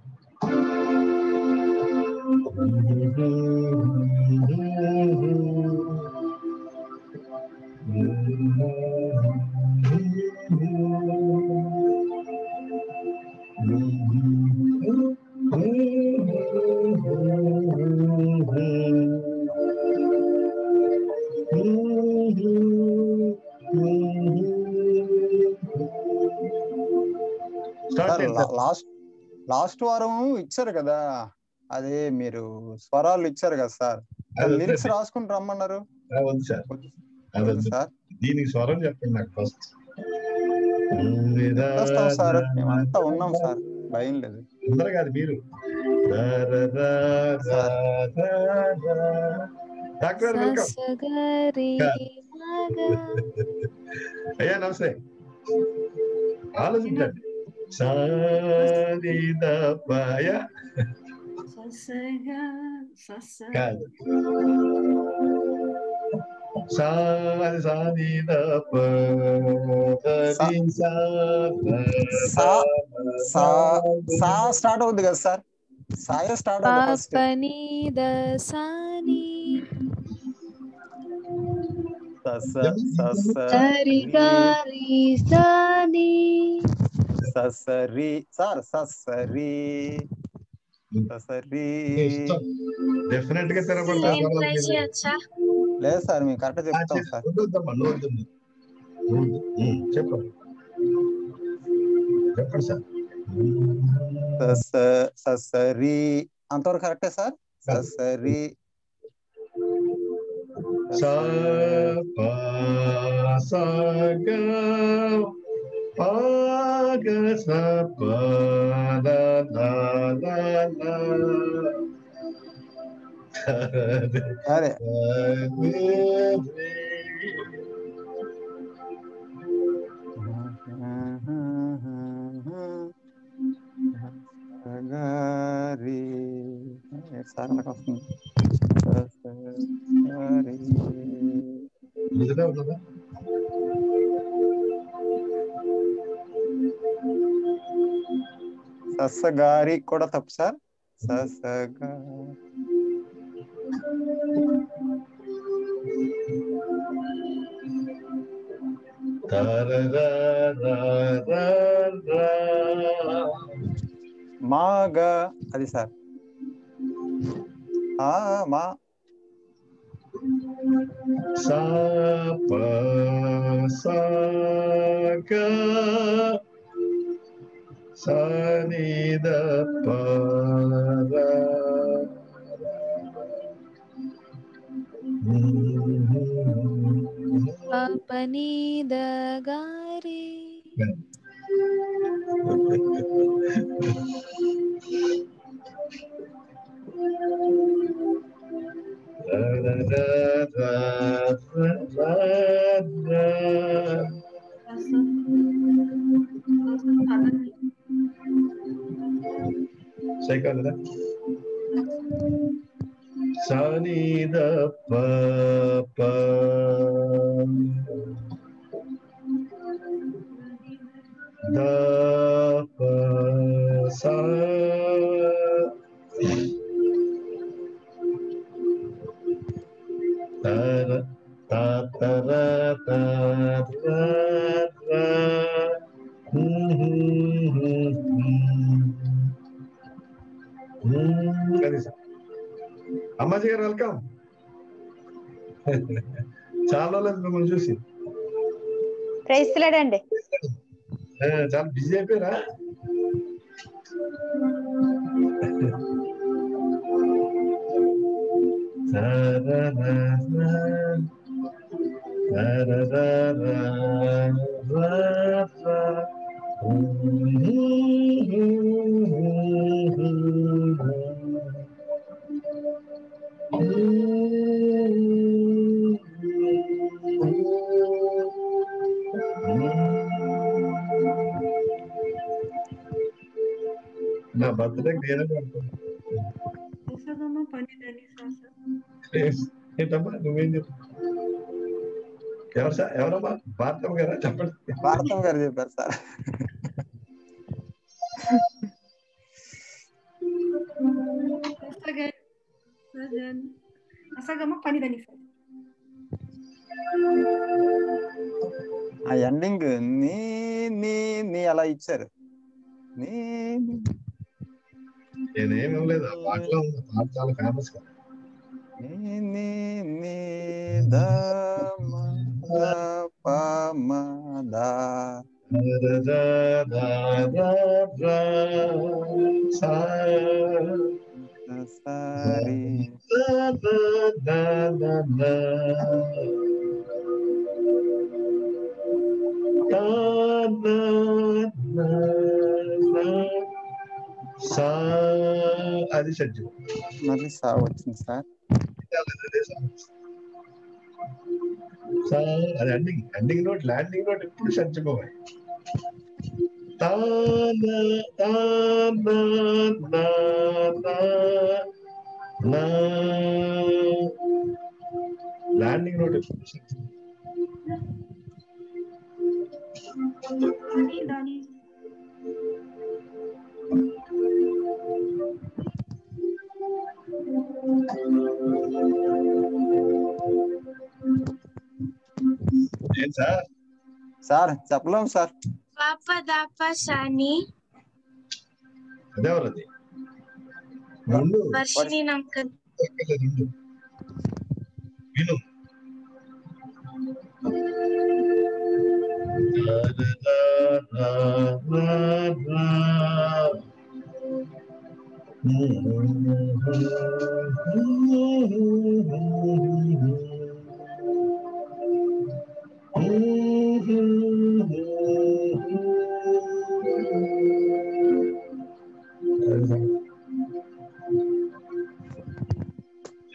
లాస్ట్ వారం ఇచ్చారు కదా, అదే మీరు స్వరాలు ఇచ్చారు కదా సార్, లిరిక్స్ రాసుకుని రమ్మన్నారు. సార్ దీనికి స్వరం చెప్పండి నాకు ఫస్ట్. సార్ మేమంతా ఉన్నాం సార్, భయం లేదు. అందరు కాదు, మీరు. డాక్టర్ అయ్యా నమస్తే. ఆలోచించండి. సాదిదపయ కాదు, స్టార్ట్ అవుతుంది కదా సార్, సాయ స్టార్ట్ అవుతుంది. ససరి సార్, ససరి ససరి డెఫినెట్ గా తిరగబడతా. లేదు సార్, మేము కరెక్ట్ చెప్తాం సార్. చెప్పండి చెప్పండి సార్. ససరి అంతవరకు కరెక్టే సార్. ససరి పాగ సపద అరే గారి సార్ నాకు వస్తుంది సస్సగారి కూడా తప్పు సార్. సస్సగా మాగా అది సార్. మా సా ప సా గ సా ని ద ప ర పనీద గారి సైకాలదా సాని ద ప ప ద ప సా తర త తర త ర ర అమ్మాజీ గారు వెల్కమ్. చాలా లేదు మిమ్మల్ని చూసి. ప్రైస్తలేడండి. చాలా బిజీ అయిపోయారా? నా బర్త్డే నేనే ఏంటమ్మా నువ్వేం చెప్పు. ఎవరమ్మా? భారతమ్మ గారా? చెప్పండి. భారతమ్మ గారు చెప్పారు సార్. ఆ ఎండింగ్ నీ నీ నీ అలా ఇచ్చారు. నేనేం లేదు, ఆ పాటలో ఉంది. పాట చాలా ఫేమస్ కదా. అది షడ్జు. మళ్ళీ సా వచ్చింది సార్. అది ఎండింగ్ నోట్, ల్యాండింగ్ నోట్ ఎప్పుడు షడ్జుకోవాలి. ల్యాండింగ్ నోట్ ఎప్పుడు షడ్జు. ఏం సార్? సార్ చెప్పలేం సార్. అదేవరది వర్షిని అంకల్ విను.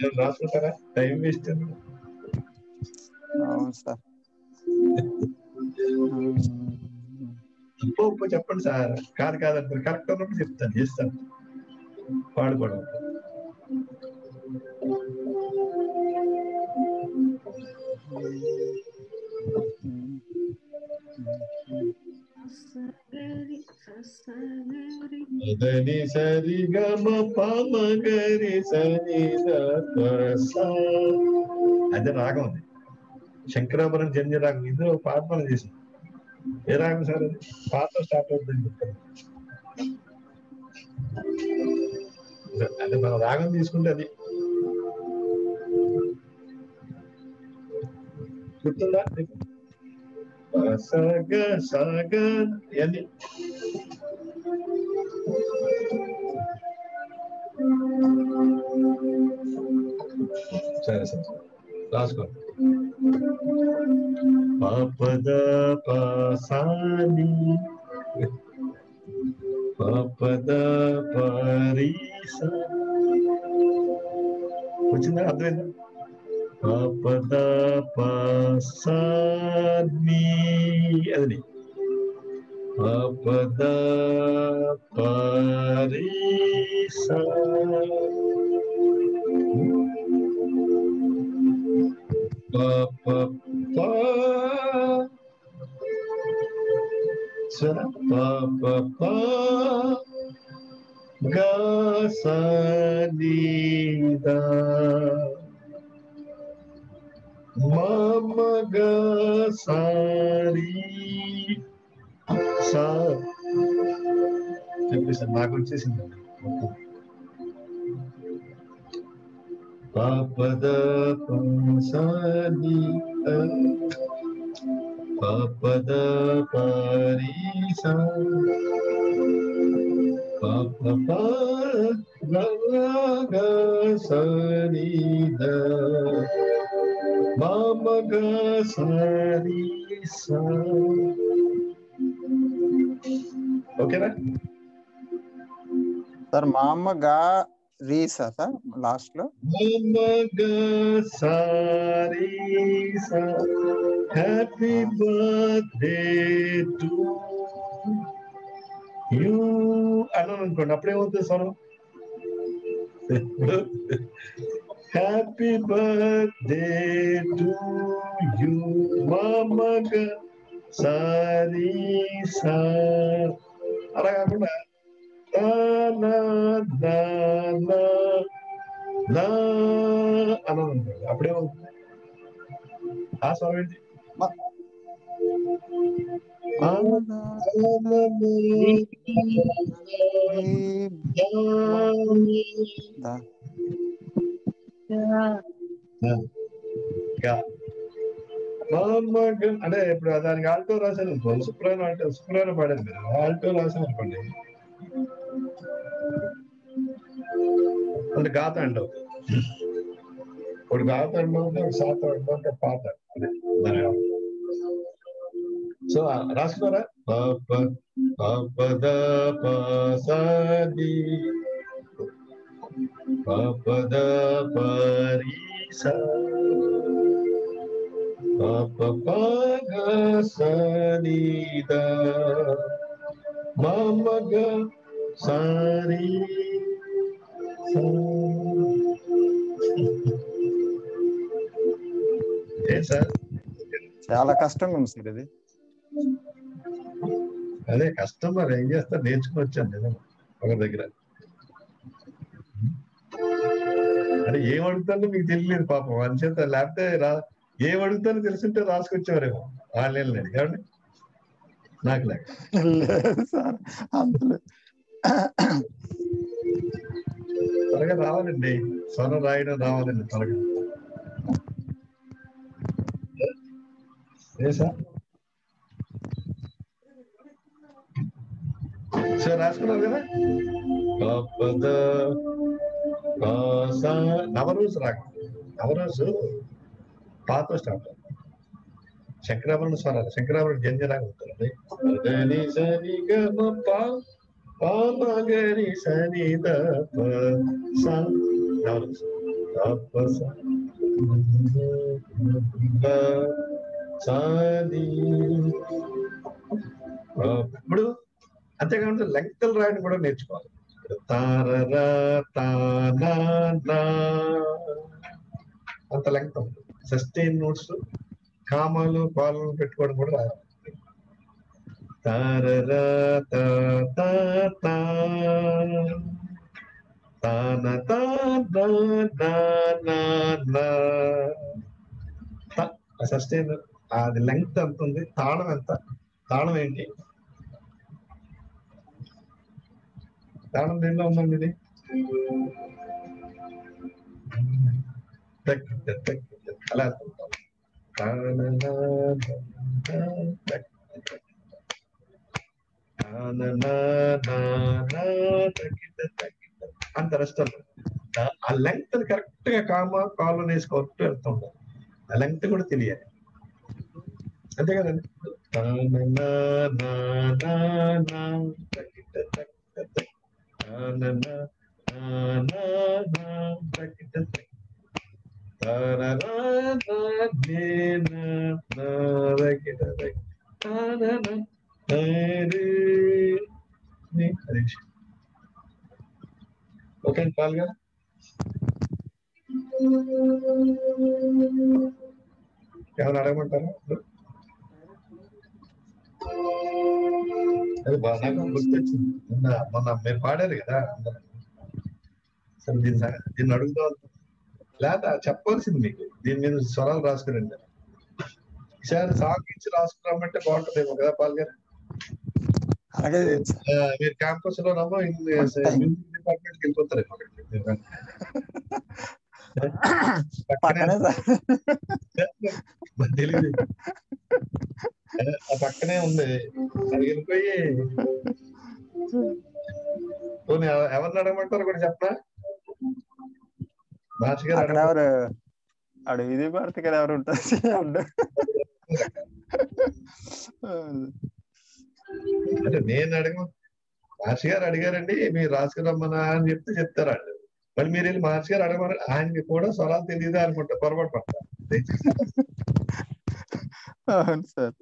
రాసుకుంటారా? Time waste. అవును సార్. తప్పు చెప్పండి సార్. కాదంటారు. కరెక్ట్ అన్నప్పుడు చెప్తాను, చేస్తాను. పాడుకోవడం దని సరి గమ పమ గరి సని అదే రాగం ఉంది. శంకరాభరణం జన్య రాగం. ఇందులో పాట మనం చేసాం. ఏ రాగం సార్ అది? పాట స్టార్ట్ అవుతుందని చెప్తాను. అంటే మనం రాగం తీసుకుంటే అది గుర్తుందా? సగ సగ అని సరే సరే రాసుకో. పాపద పాసాని పాపద పరీస వచ్చిందా? అర్థమైందా? పాపద పాసాని అది పాపద పరీస పాప పాప గసనిదా మమ గసారి సా చెప్పేసి నాకు వచ్చేసింది. పాపద పంసని పాపద పరీస పాప గసనిద మమ గసారి సా. ఓకేనా సార్? మా అమ్మ గా రీసా సార్ లాస్ట్ లో? హ్యాపీ బర్త్డే టు యూ అన్నాను అనుకోండి, అప్పుడేమవుతుంది స్వరం? హ్యాపీ బర్త్డే టు యూ మమగ సారీ సా. అలా కాకుండా అన్నాను అప్పుడేమవుతుంది? ఆ స్వరం ఏంటి? అంటే ఇప్పుడు దానికి ఆల్టో రాశాను అనుకోండి, శుక్రవారం పాడేది మీరు ఆల్టో రాశాను అనుకోండి, అంటే గాత అంటావు. ఇప్పుడు గాత అంటావు, శాతం అంటే పాట. సో రాసుకోరా. పాపద పాసది పాపద పరీస పాప గసనిద మమగ సారీ. ఏ సార్ చాలా కష్టంగా ఉంది సార్ ఇది. అదే కష్టం, మరి ఏం చేస్తా, నేర్చుకుని వచ్చాను నేను ఒక దగ్గర. అంటే ఏం అడుగుతానో మీకు తెలియలేదు పాపం అంచేత, లేకపోతే ఏం అడుగుతానో తెలుసుంటే రాసుకొచ్చేవారేమో ఆన్లైన్లో. కాబట్టి నాకు లేదు సార్, అందులో త్వరగా రావాలండి, స్వరం రాయడం రావాలండి త్వరగా. ఏ సార్ సార్ రాసుకున్నారు కదా? నవరోజు రాగం. నవరోజు పాత స్టార్ట్. శంకరాభరణ స్వరాలు, శంకరాభరణ జన్య రాగం అవుతారండి. నవరోజు ఇప్పుడు అంతేకాకుండా లెంగ్త్ రాయడం కూడా నేర్చుకోవాలి. తారరా తానా అంత లెంగ్త్ ఉంది. సస్టైన్ నోట్స్ కామాలు పాలను పెట్టుకోవడం కూడా రాయాలి. తారరా తాన సస్టైన్ అది లెంగ్త్ ఎంత ఉంది, తాళం ఎంత, తాళం ఏంటి, తాళం దేనిలో ఉందండి ఇది? అలా అంత రెస్ట్ ఆ లెంగ్త్ కరెక్ట్ గా కాళ్ళు వేసుకుంటూ వెళ్తూ ఉంటారు. ఆ లెంగ్త్ కూడా తెలియాలి, అంతే కదండి. ఓకే అండి పాల్ గారు, ఏమైనా అడగమంటారా? అది బాగా గుర్తొచ్చింది, మొన్న మీరు పాడారు కదా అందరూ. సరే దీన్ని అడుగుదాం, లేదా చెప్పాల్సింది మీకు దీని మీద స్వరాలు రాసుకురండి. ఈసారి సాంగ్ ఇచ్చి రాసుకురామంటే బాగుంటుందేమో కదా పాల్ గారు. మీరు క్యాంపస్ లో రామో మ్యూజిక్ డిపార్ట్మెంట్ కి వెళ్ళిపోతారేమో. తెలియదు, ఆ పక్కనే ఉంది, అది వెళ్ళిపోయి ఎవరిని అడగమంటారు కూడా చెప్పనా? అక్కడ ఎవరు అడుగు ఇది భారతి కదా, ఎవరు ఉంటారు? అంటే నేను అడగ మహర్షి గారు అడిగారండి మీరు రాసుకురమ్మనా అని చెప్తారండి. మళ్ళీ మీరు వెళ్ళి మహర్షి గారు అడగమని ఆయనకి కూడా స్వరాలు తెలియదా అనుకుంటా, పొరపాటు పడతారు. అవును సార్.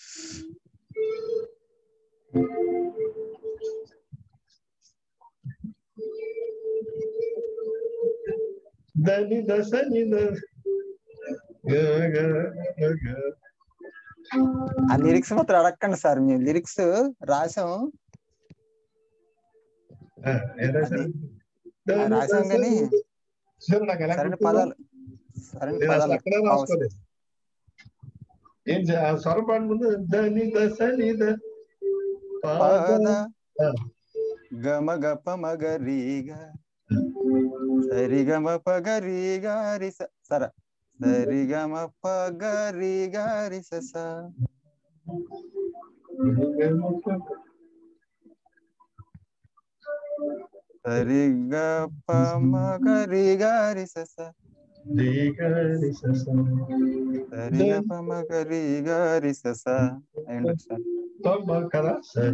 ఆ లిరిక్స్ మాత్రం అడగండి సార్, మేము లిరిక్స్ రాసాం కానీ సరైన పదాలు ఏం స్వరం పాడు ముందు. దని దసని గమ గప మగరీగా సరిగమ పగరి గారి సర సరిగమ పగరి గారి స సరిగ పమగరి గారి స సరిగ పమగరి గారి స కదా.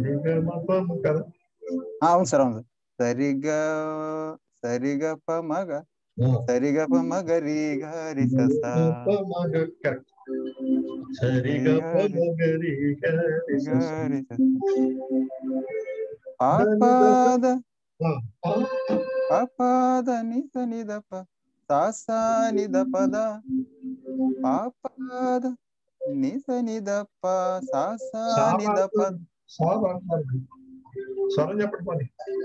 అవును సార్, అవును సార్. సరిగ పమగ సరిగ పమగరి గారి స పాపాద పాపాద నిస నిదప సాసా నిదపద పాపాద నిస నిదప సాసా నిదపద. స్వరం చెప్పండి పని.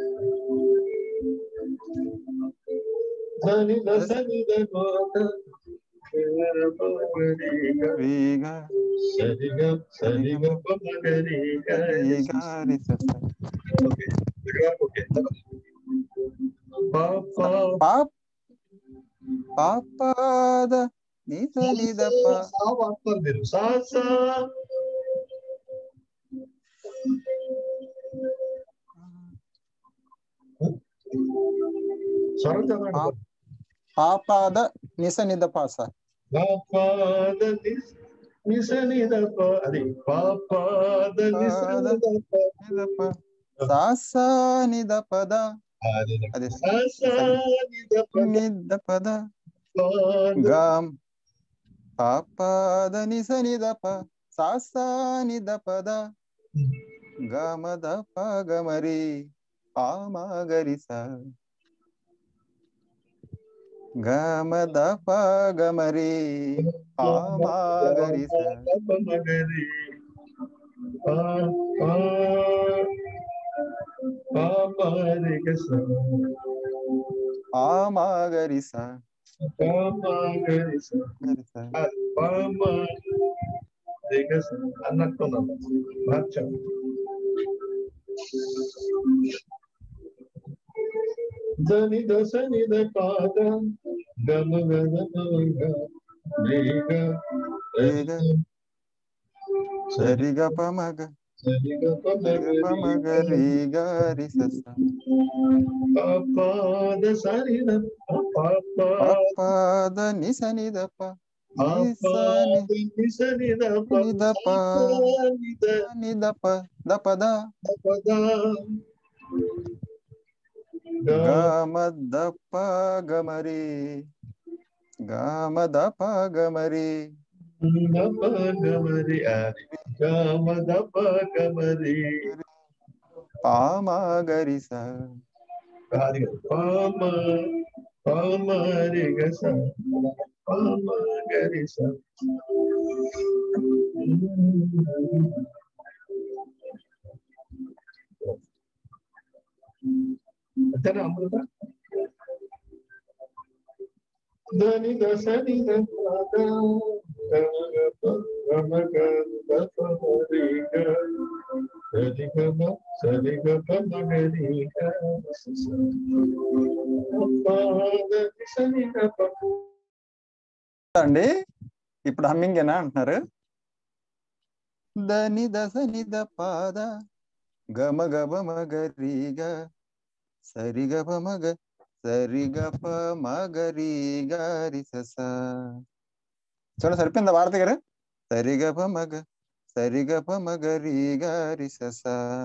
పాపాద నిస నిదప మీరు సాసా స్వరం చదవండి. పాపాద నిస నిదప సార్. పాపాద నిస నిదప, అది పాపాద నిస నిదప సాసా నిదపద, అది నిదపద గమ్ పాపద నిసనిదప సాసానిదపద గమద పగమరి పామగరిస గమద పగమరి పామగరిస మగరి పామరిగస పామగరిస పామగరిస పామరిగస అన్నట్టున్నాను మార్చాం. దని దశ నిద పాద గమ గమ సరిగ పమగ పమగరి గరి సస పాద సరిద పాపద నిసనిదప నిసనిదప నిదప దపద గమదప గమరి గమదప గమరి గమరి గమదప గమరి పామగరిస పామరిగస పామగరిస అంతేనా అమృత? దని దశ నిద పాద అండి ఇప్పుడు హమ్మింగ్ ఏనా అంటున్నారు. దని దశ నిద పాద గమ గమ మగరిగ సరిగ పమగ సరిగ పమగరి గరి సస. చూడండి సరిపోయిందా భారతి గారు? సరిగ పమగ సరిగ పమగరి గరి సస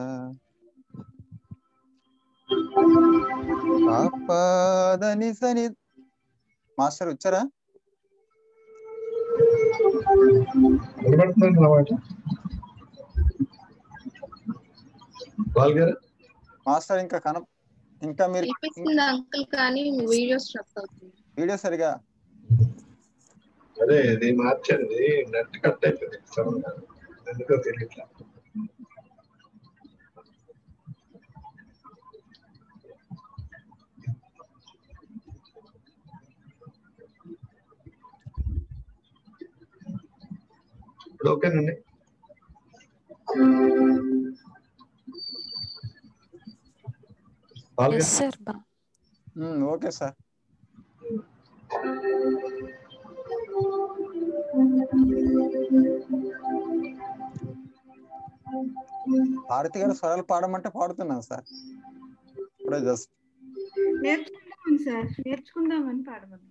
పాపదని సని. మాస్టర్ వచ్చారా? మాస్టర్ ఇంకా మీరు అంకుల్ కానీ వీడియో స్ట్రక్ అవుతుంది. వీడియో సరిగా అదే ఇది మార్చండి, నెట్ కట్ అయిపోయింది ఎందుకో తెలియట్లా. ఇప్పుడు ఓకేనండి. Okay sir. భారతి గారు స్వరాలు పాడమంటే పాడుతున్నాను సార్. ఇప్పుడే జస్ట్ నేర్చుకుందామని సార్, నేర్చుకుందామని పాడమని.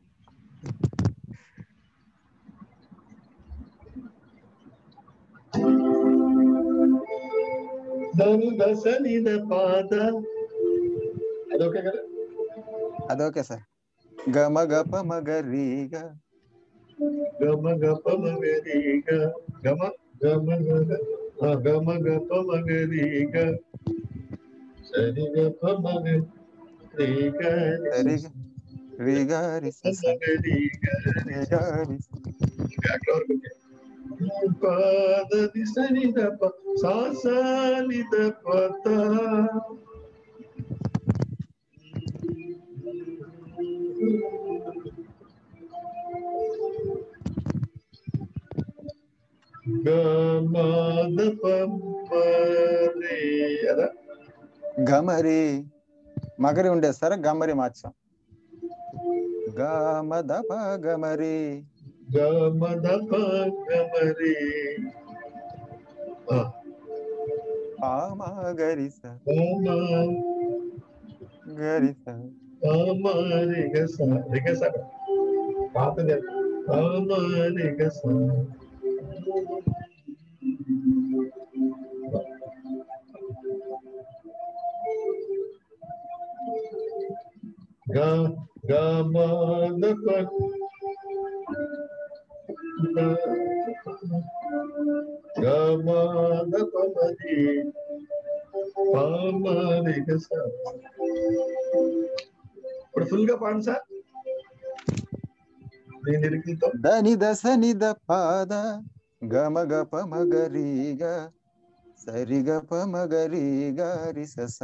దని దశ నిద పాద అదొకే కదా? అదొకే సార్. గమ గప మగరిగ గమ గప మగరిగ గమ గమ గమ గప మగరిగ సరి గప మగరిగ రిగరి సస రిగరి పాద దిశని దప సాసాని దపత గమరి మగరి ఉండేది సార్, గమరి మార్చాం. గమదప గమరి గమదప గమరి గరిస గరిస రిగస రిగస పాతది రిగస గమదప గమదపమది పామరిగస. ఇప్పుడు ఫుల్ గా పాడు సార్. దని దశ నిద పాద గమ గప మగరిగ సరి గప మగరిగ రిసస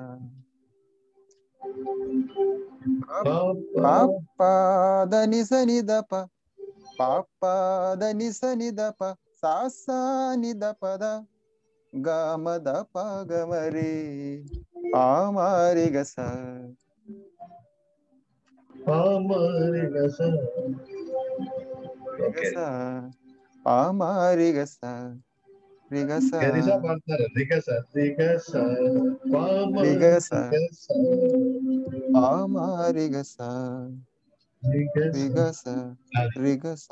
పాపదని సని దప పాపదని సని దప సాసాని దపద గమ దప గమరి పామరిగస పామరిగస. పామరిగస రిగస గరిస పాడతారు. రిగస రిగస రిగస పామరిగస రిగస రిగస.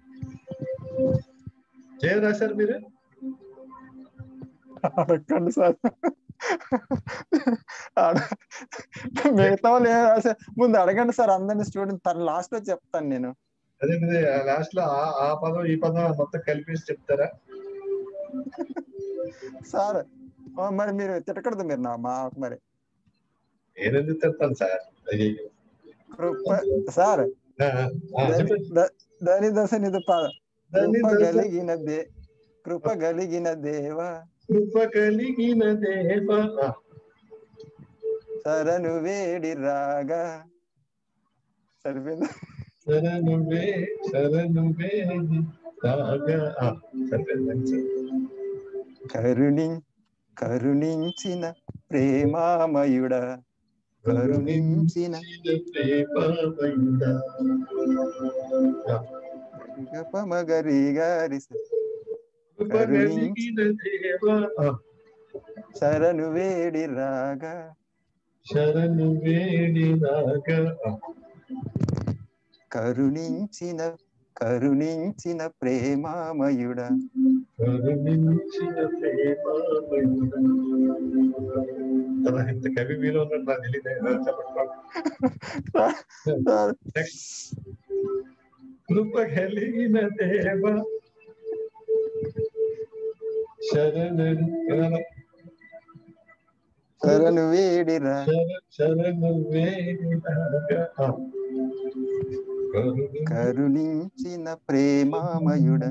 ఏం రాశారు మీరు? అడగండి సార్. మిగతా వాళ్ళు ఏం రాశారు ముందు అడగండి సార్. అందరిని స్టూడెంట్ తన లాస్ట్ లో చెప్తాను నేను. అదే లాస్ట్ లో ఆ పదం ఈ పదం మొత్తం కలిపేసి చెప్తారా సార్? మరి మీరు తిట్టకూడదు మీరు మా మరి. నేనెందుకు తిడతాను సార్? సార్ దని దశ నిధ పాద కృప కలిగిన దేవ శరణు వేడి రాగా. సరిపోయిందా? కరుణించిన ప్రేమామయుడా కరుణించిన మగరి గారి శరణు వేడి రాగా కరుణించిన ప్రేమామయుడా ఇంత కవి మీలో ఉన్నట్టు నాకు తెలియదు. కృప కలిగిన దేవ శరణు వేడిరా కరుణించిన ప్రేమామయుడ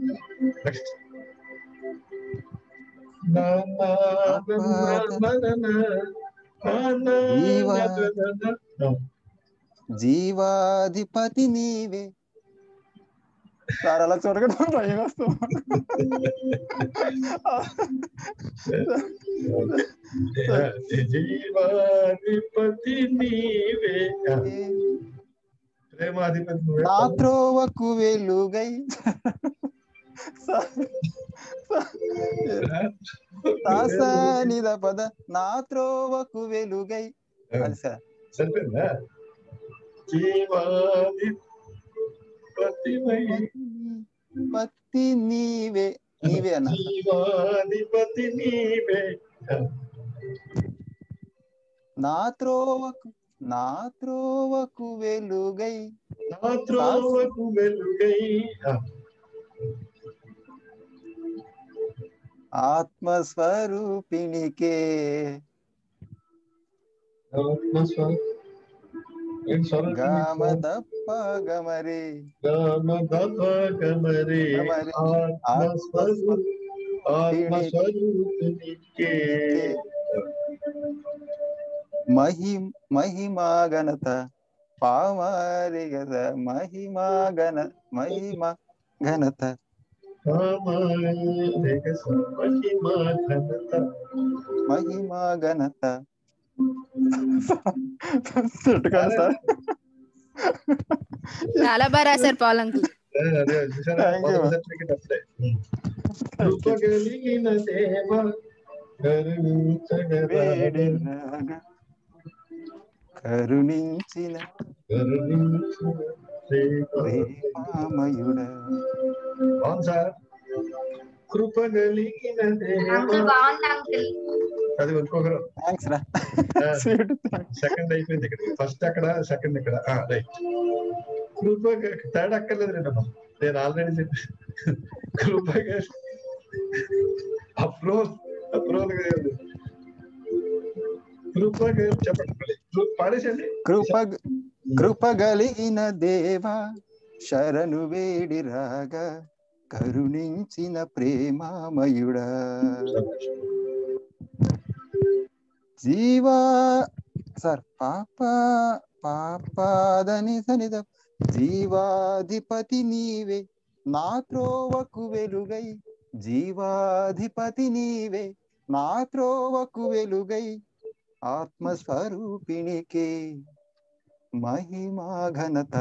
జీవాధిపతి నీవే. సార్ అలా చూడకుండా భయం వస్తాం. జీవాధిపతి నీవే ప్రేమాధిపతి నా త్రోవకు వెలుగై పద నా త్రోవకు వెలుగై. అది సార్ సరిపోయిందా? పతి నీవే నీవే అన్న. జీవాధిపతి నీవే నా త్రోవకు వెలుగై ఆత్మస్వరూపిణికే గమదప్ప గమరి మహిమాగణత పామరిగద మహిమాగణత మహిమాగణత. సార్ చాలా బాగా రాశారు పాల్ అంకుల్. కరుణించిన ప్రేమామయుడ. కృప కలిగిన అది ఇంకొకరు సెకండ్ అయిపోయింది ఇక్కడ. ఫస్ట్ అక్కడ సెకండ్ ఇక్కడ. రైట్. కృప తేడా అక్కర్లేదు రండమ్మా. నేను ఆల్రెడీ చెప్పి కృపగా అప్రోల్ కృపగా చెప్పండి, పాడేసండి. కృపగలిగిన దేవా శరణు వేడి రాగా కరుణించిన ప్రేమామయుడా జీవా సార్ పాపాదని సనిద జీవాధిపతి నీవే నా త్రోవకు వెలుగై జీవాధిపతి నీవే నా త్రోవకు వెలుగై ఆత్మస్వరూపిణికే మహిమా ఘనత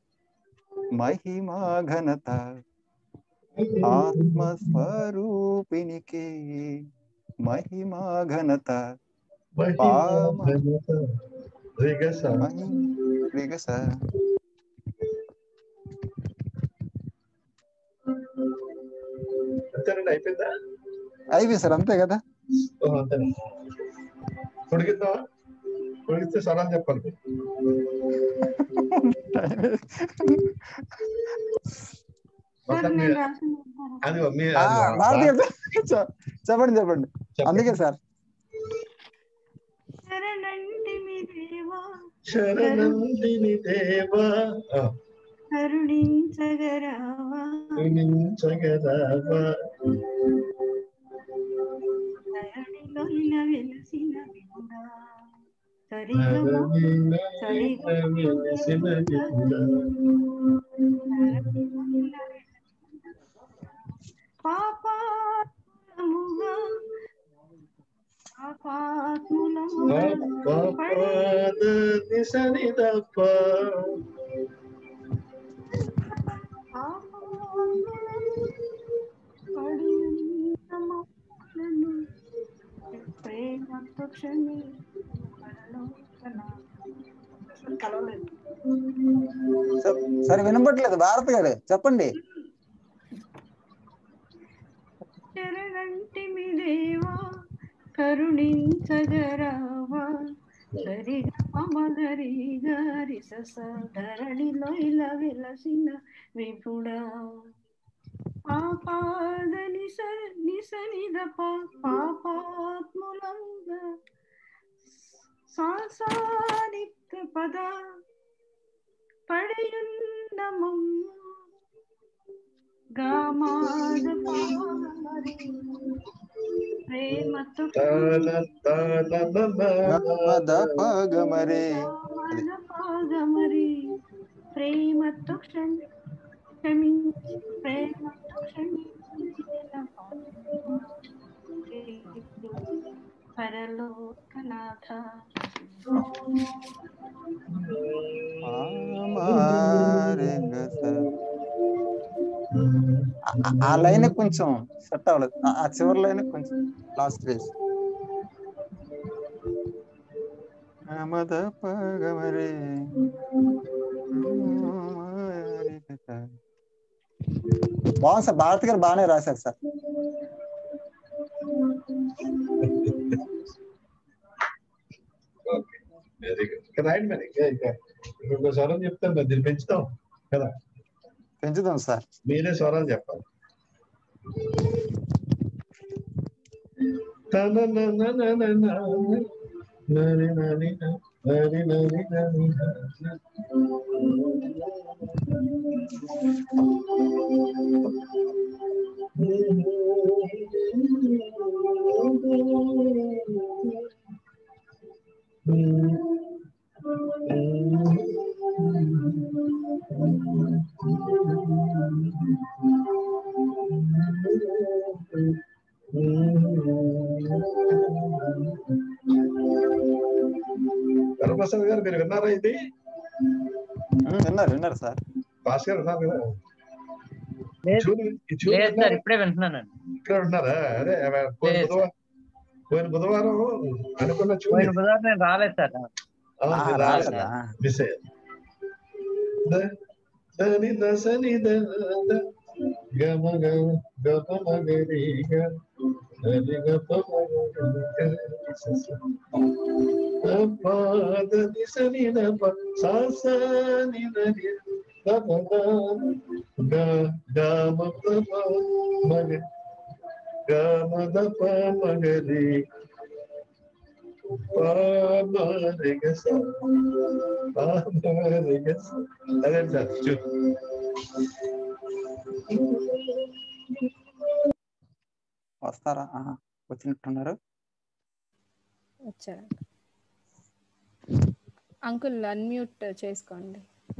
ఆత్మస్వరూపిణికే మహిమా ఘనత అయిపోయిందా? అయిపోయింది సార్, అంతే కదా. పొడిగిస్తే సలాం చెప్పాలి. అది చెప్పండి అందుకే సార్. శరణంటిని దేవా కరుణించగరావా ధరణిలో ఇలా వెలసిన వినుడా ప్రేమతో క్షమి సరే వినపట్లేదు భారత్ గారు, చెప్పండి. శరణంటి మీ దేవా కరుణించగరావా సరిగమదరి గారి సస ధరణిలో ఇలా వెలసిన విపుడా పాపాదని నిసనిద పాపాత్ములంగా సాసానిక పద పడయున్నమమ్మ గామాద పాగమరి ప్రేమతో పాగమరి ప్రేమతో క్షమించి ప్రేమతో క్షమించిన పరలోకనాథ ఆ లైన్ కొంచెం సెట్ అవ్వలేదు, ఆ చివరి లైన్ కొంచెం లాస్ట్ వేస్ బాగుంది సార్. భారత్ గారు బాగానే రాశారు సార్. రాయండి మరి, ఇంకొక స్వరం చెప్తాను మరి, దీన్ని పెంచుతాం కదా. పెంచుదాం సార్, మీరే స్వరాలు చెప్పాలి. వరప్రసాద్ గారు మీరు విన్నారా? ఇది విన్నారు సార్. భాస్ గారు విన్నారు కదా? ఇప్పుడే వింటున్నానండి. ఇక్కడ విన్నారా? అదే పోయిన బుధవారం అనుకున్న బుధవారం నేను రాలేదు సార్. మిస్ మగరి అదే సార్ చూ వస్తారా? వచ్చినట్టున్నారు. వచ్చారు. అంకుల్ అన్మ్యూట్ చేసుకోండి.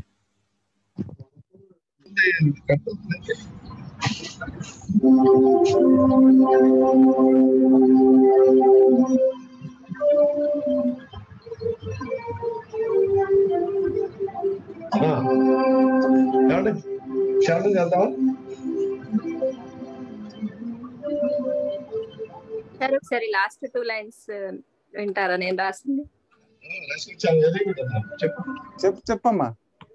శరణం చేద్దామా? సార్ ఒకసారి లాస్ట్ 2 లైన్స్ వింటారా? నేను రాసింది. చెప్పమ్మా.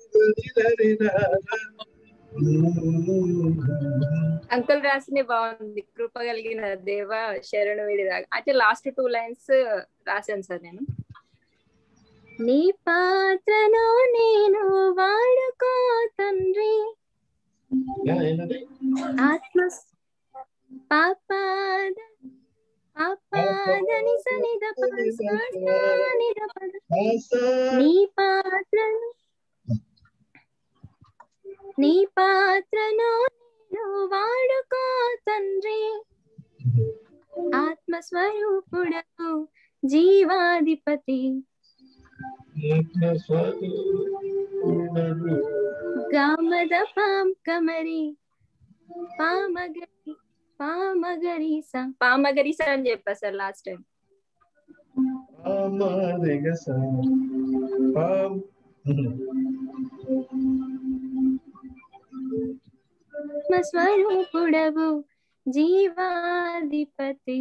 అంకుల్ రాసింది బాగుంది. కృప కలిగిన దేవ శరణు విడిదాకా. అయితే లాస్ట్ 2 లైన్స్ రాశాను సార్ నేను. నీ పాత్రను నేను వాడుకో తండ్రి, ఆత్మ పాపాదని సనిద నీ పాత్రను నేను వాడుకో తండ్రి, ఆత్మస్వరూపుడకు జీవాధిపతి, గామద కమరి పామగరిస అని చెప్పా సార్ లాస్ట్ టైం. ఆత్మస్వరూపుడవు జీవాధిపతి,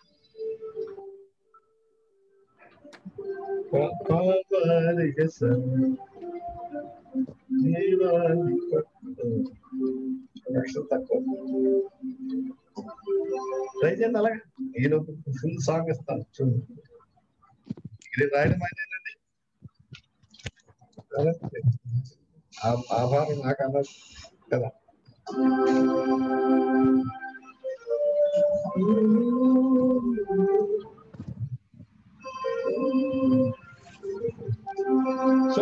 అలాగే ఈయన ఫుల్ సాంగ్ ఇస్తాను చూడండి. ఇది రాయడం అయినండి. ఆ భారం నాకు అన్నది కదా. సో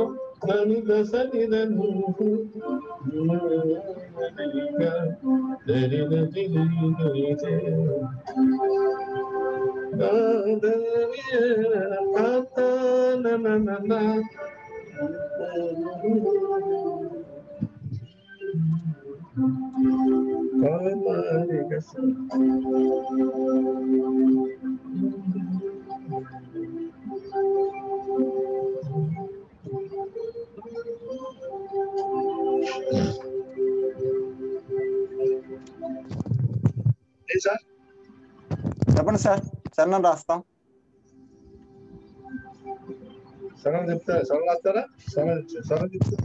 చెప్పండి సార్. చరణం రాస్తాం. సగం చెప్తారా? సగం రాస్తారా? సగం చెప్తారా?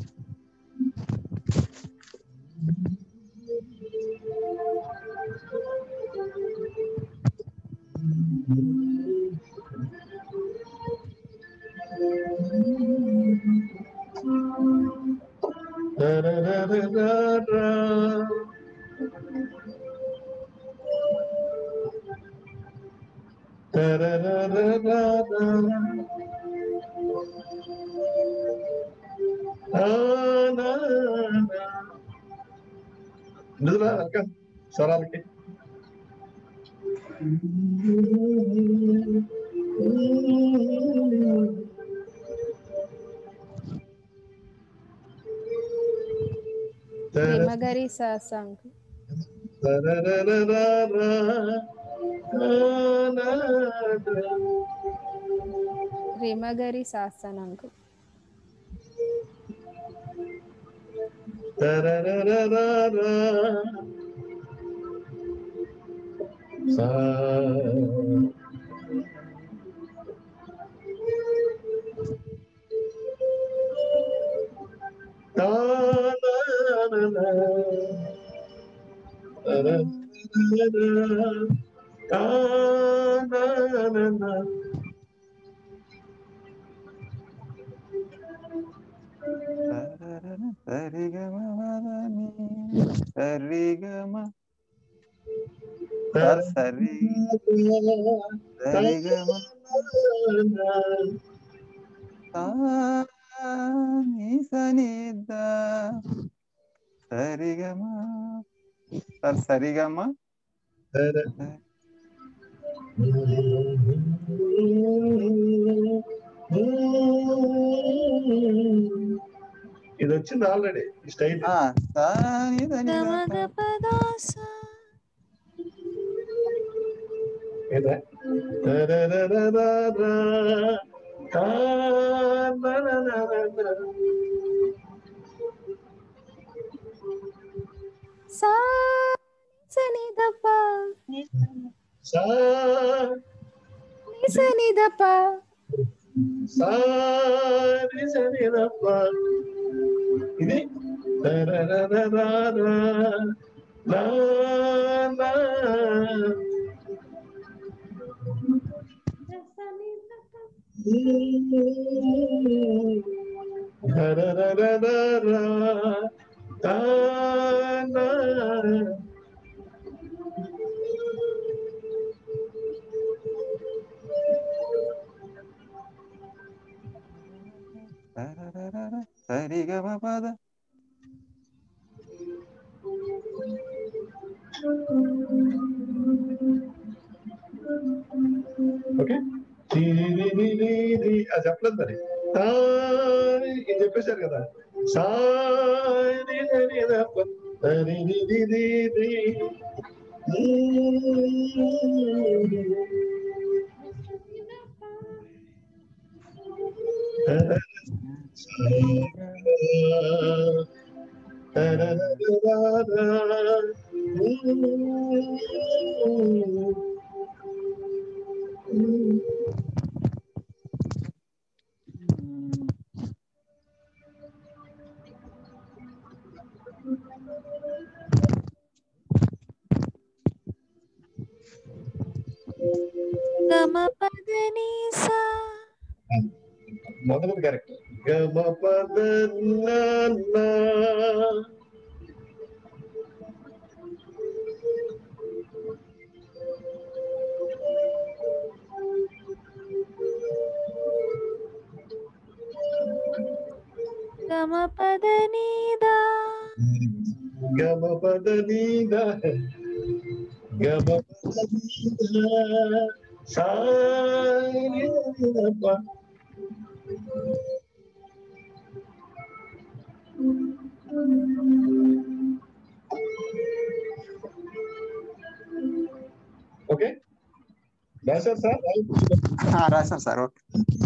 నిజమా అక్క స్వరాలకి రిమగరి సాంగ్ రిమగరి సాసనంకు సరిగమ సరిగమ సార్ సరిగమ సనిద సరిగమ సార్ సరిగమ ఇది వచ్చింది ఆల్రెడీ స్టైల్. ఇది సరిగమ పద ఓకే అది చెప్పలేదు మరి. ఇది చెప్పేశారు కదా. మొదటిది కరెక్ట్. గమ పద గమ పదనీదా గమ పదనీదా గమ పదనీదా సానిదప. ఓకే రాశారు సార్? రాశారు సార్. ఓకే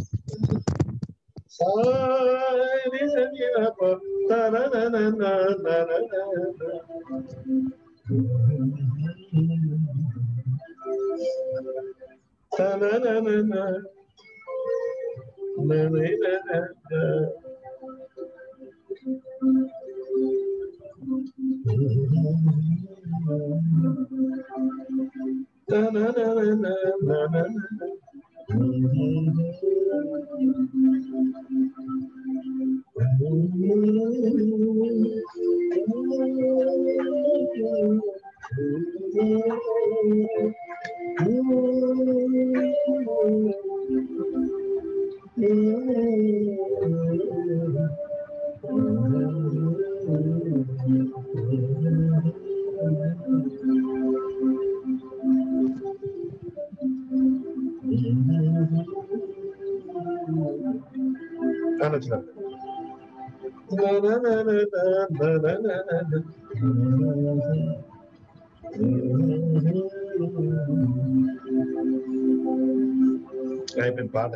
అయిపోయింది పాట.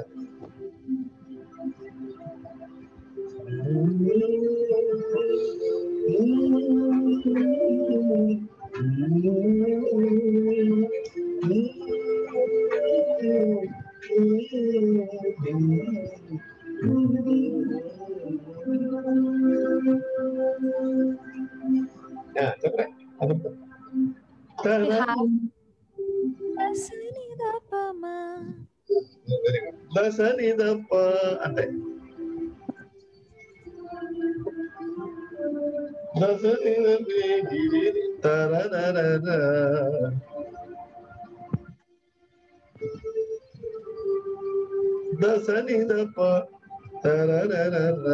చెప్పండి దశనిదప్ప అంటే దసని దప తరరర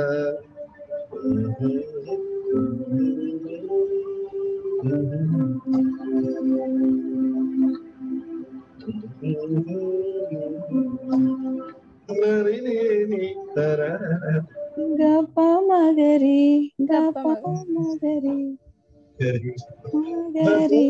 నరిని తరరర గప మగరి గప మగరి మగరి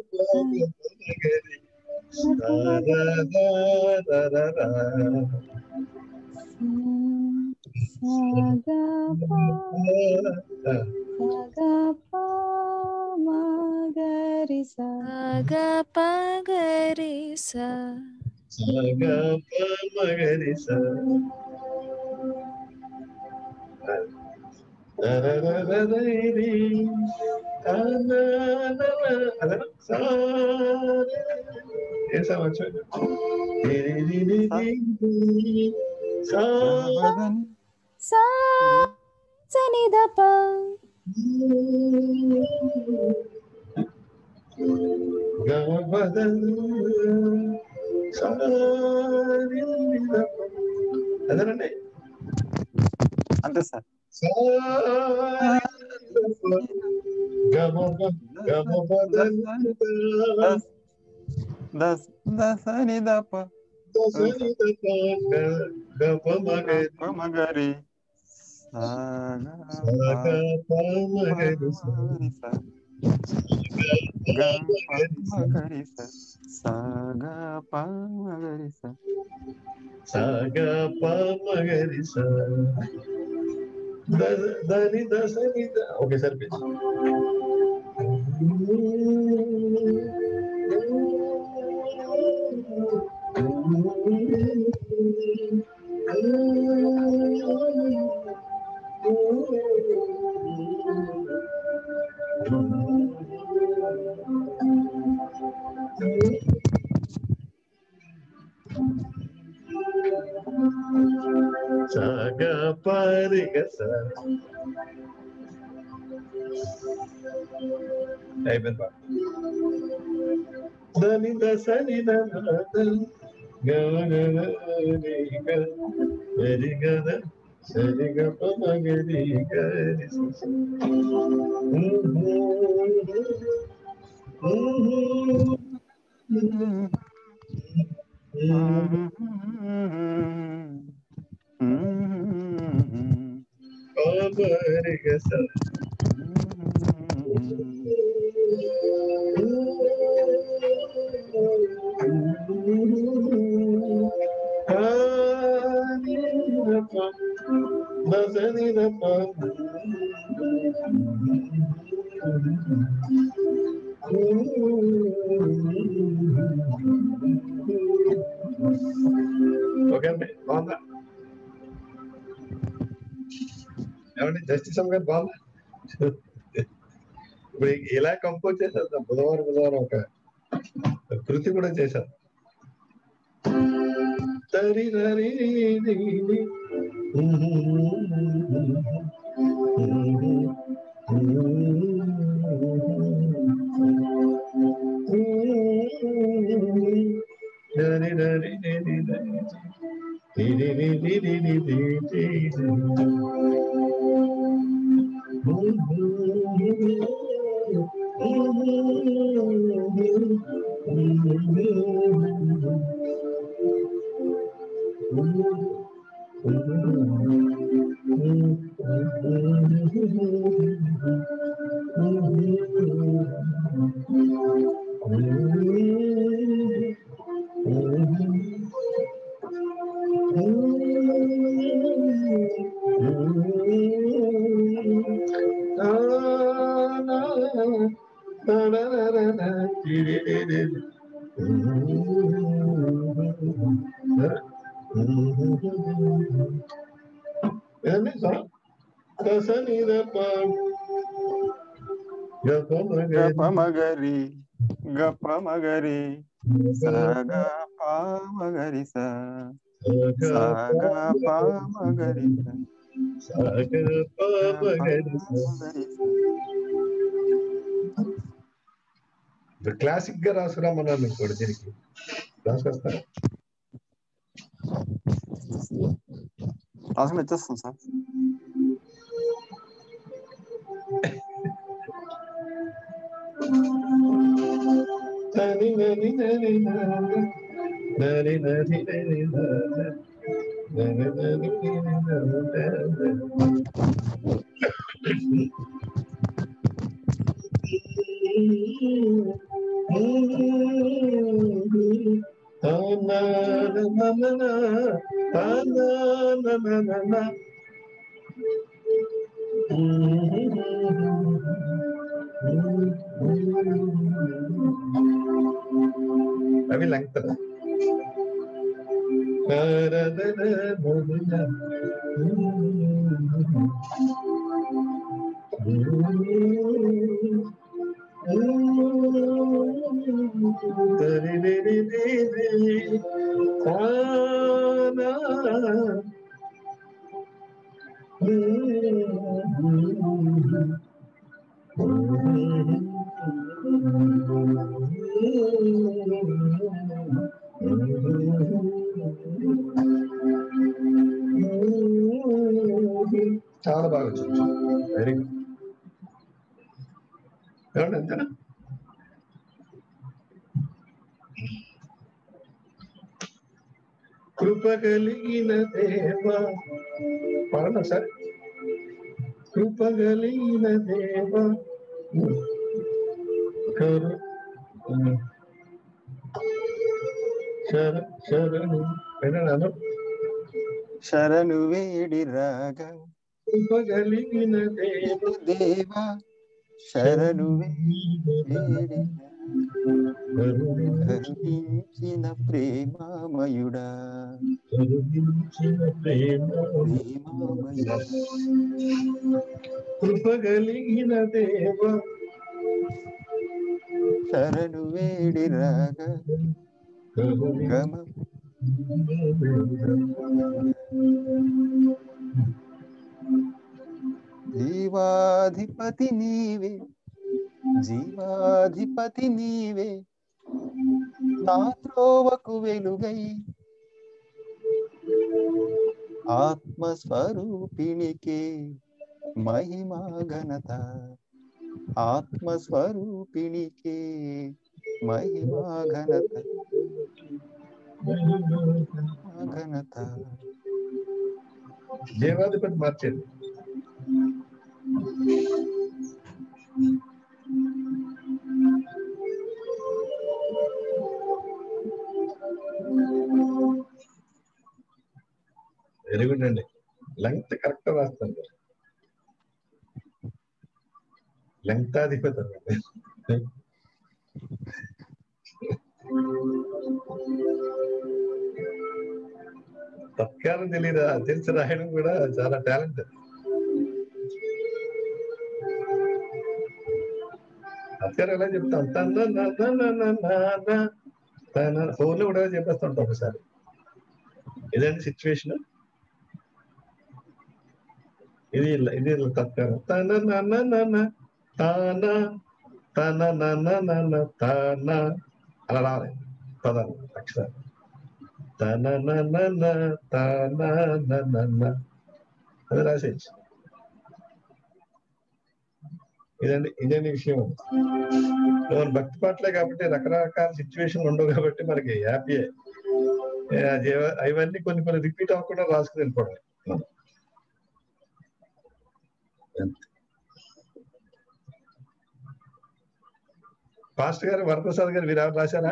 సనిదప అదేనండి అంతే సార్. దసని దప మగరి దాని దసని ఓకే సార్ సాగా పారిగ సార్ అయిపోయింది బా దని దసని వెరీ గద సరిగ పమగరి గరి పామరిగ సార్ ఓకే అండి బాగుందా ఏమండి జస్టిస్ అమ్మ గారు బాగుందా ఇప్పుడు ఇలా కంపోజ్ చేశారు బుధవారం ఒక కృతి కూడా చేశారు తరి నరి గపమగరి గపమగరి సగా పామగరి సగా పామగరి క్లాసిక్ గా రాసుకురామన్నాను ఇంకోటి దీనికి రాసుకొస్తాను. రాసుకుని వచ్చేస్తాం సార్. అవి లెంగ్త్ చాలా బాగా వచ్చింది. Very good. ఏమండి అంతేనా? కృప కలిగిన దేవా పాడండి ఒకసారి. కృప కలిగిన దేవా శరణు వినను శరణు వేడి రాగా కృప కలిగిన దేవా శరణు వేడి కరుణించిన ప్రేమామయుడా ప్రేమామయుడా కృప కలిగిన దేవా శరణు వేడి రాగా గమ జీవాధిపతి నీవే జీవాధిపతి నీవే నా త్రోవకు వెలుగై ఆత్మస్వరూపిణికే మహిమా ఘనత ఆత్మస్వరూపిణికే మహిమా ఘనత ఘనత. జీవాధిపతి మార్చేది. వెరీ గుడ్ అండి. లెంగ్త్ కరెక్ట్ రాస్తాను. లెంగ్త్ అధిపతి అండి. తత్కాలం తెలీదా? తెలిసి రాయడం కూడా చాలా టాలెంట్. తత్కారం ఎలా చెప్తాం? తన ఫోన్ లో కూడా చెప్పేస్తుంటాం ఒకసారి. ఇదండి సిచ్యువేషన్. ఇది ఇది తత్కారం. తన నన్న తాన తన నన్న తాన అలా రావాలి పదాలు అక్షరాలు. తన నన్న తాన అది రాసేయచ్చు. ఇదండి విషయం. భక్తి పాటలే కాబట్టి రకరకాల సిచ్యువేషన్లు ఉండవు కాబట్టి మనకి హ్యాపీ. అవన్నీ కొన్ని రిపీట్ అవ్వకుండా రాసుకుని వెళ్ళిపోవడం. పాస్టర్ గారు వరప్రసాద్ గారు మీరు ఎవరు రాశారా?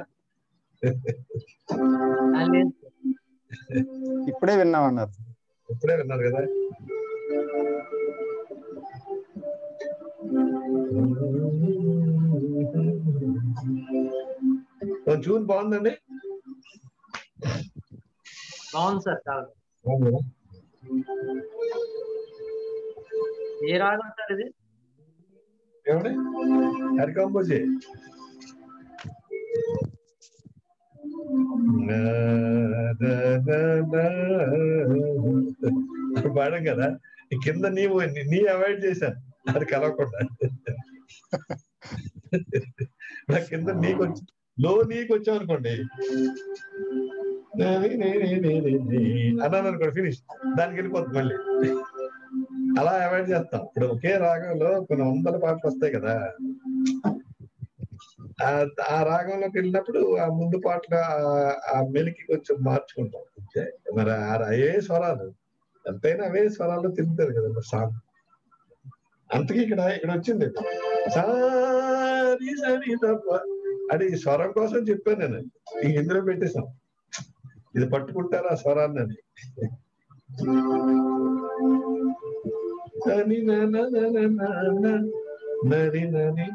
ఇప్పుడే విన్నామన్నారు. ఇప్పుడే విన్నారు కదా. ట్యూన్ బాగుందండి. బాగుంది సార్. చాలా ఏ రాగం సార్ ఇది? ఏమండి హరి కంపోజే. పాడం కదా. కింద నీ అవాయిడ్ చేశాను అది కలవకుండా. నా కింద నీకు వచ్చి లో నీకు వచ్చావు అనుకోండి అన్నాను అనుకోండి ఫినిష్, దానికి వెళ్ళిపోతుంది మళ్ళీ. అలా అవాయిడ్ చేస్తాం. ఇప్పుడు ఒకే రాగంలో కొన్ని వందల పాటలు వస్తాయి కదా, ఆ రాగంలోకి వెళ్ళినప్పుడు ఆ ముందు పాటలు ఆ మెలికి కొంచెం మార్చుకుంటాం అంతే. మరి అవే స్వరాలు ఎంతైనా అవే స్వరాలు తిరుగుతుంది కదా మరి సాంగ్. అంతకీ ఇక్కడ వచ్చింది సారీ సరి తప్ప అది స్వరం కోసం చెప్పాను నేను, ఇందులో పెట్టేశాం. ఇది పట్టుకుంటారు ఆ స్వరాన్ని అని. నని నని నని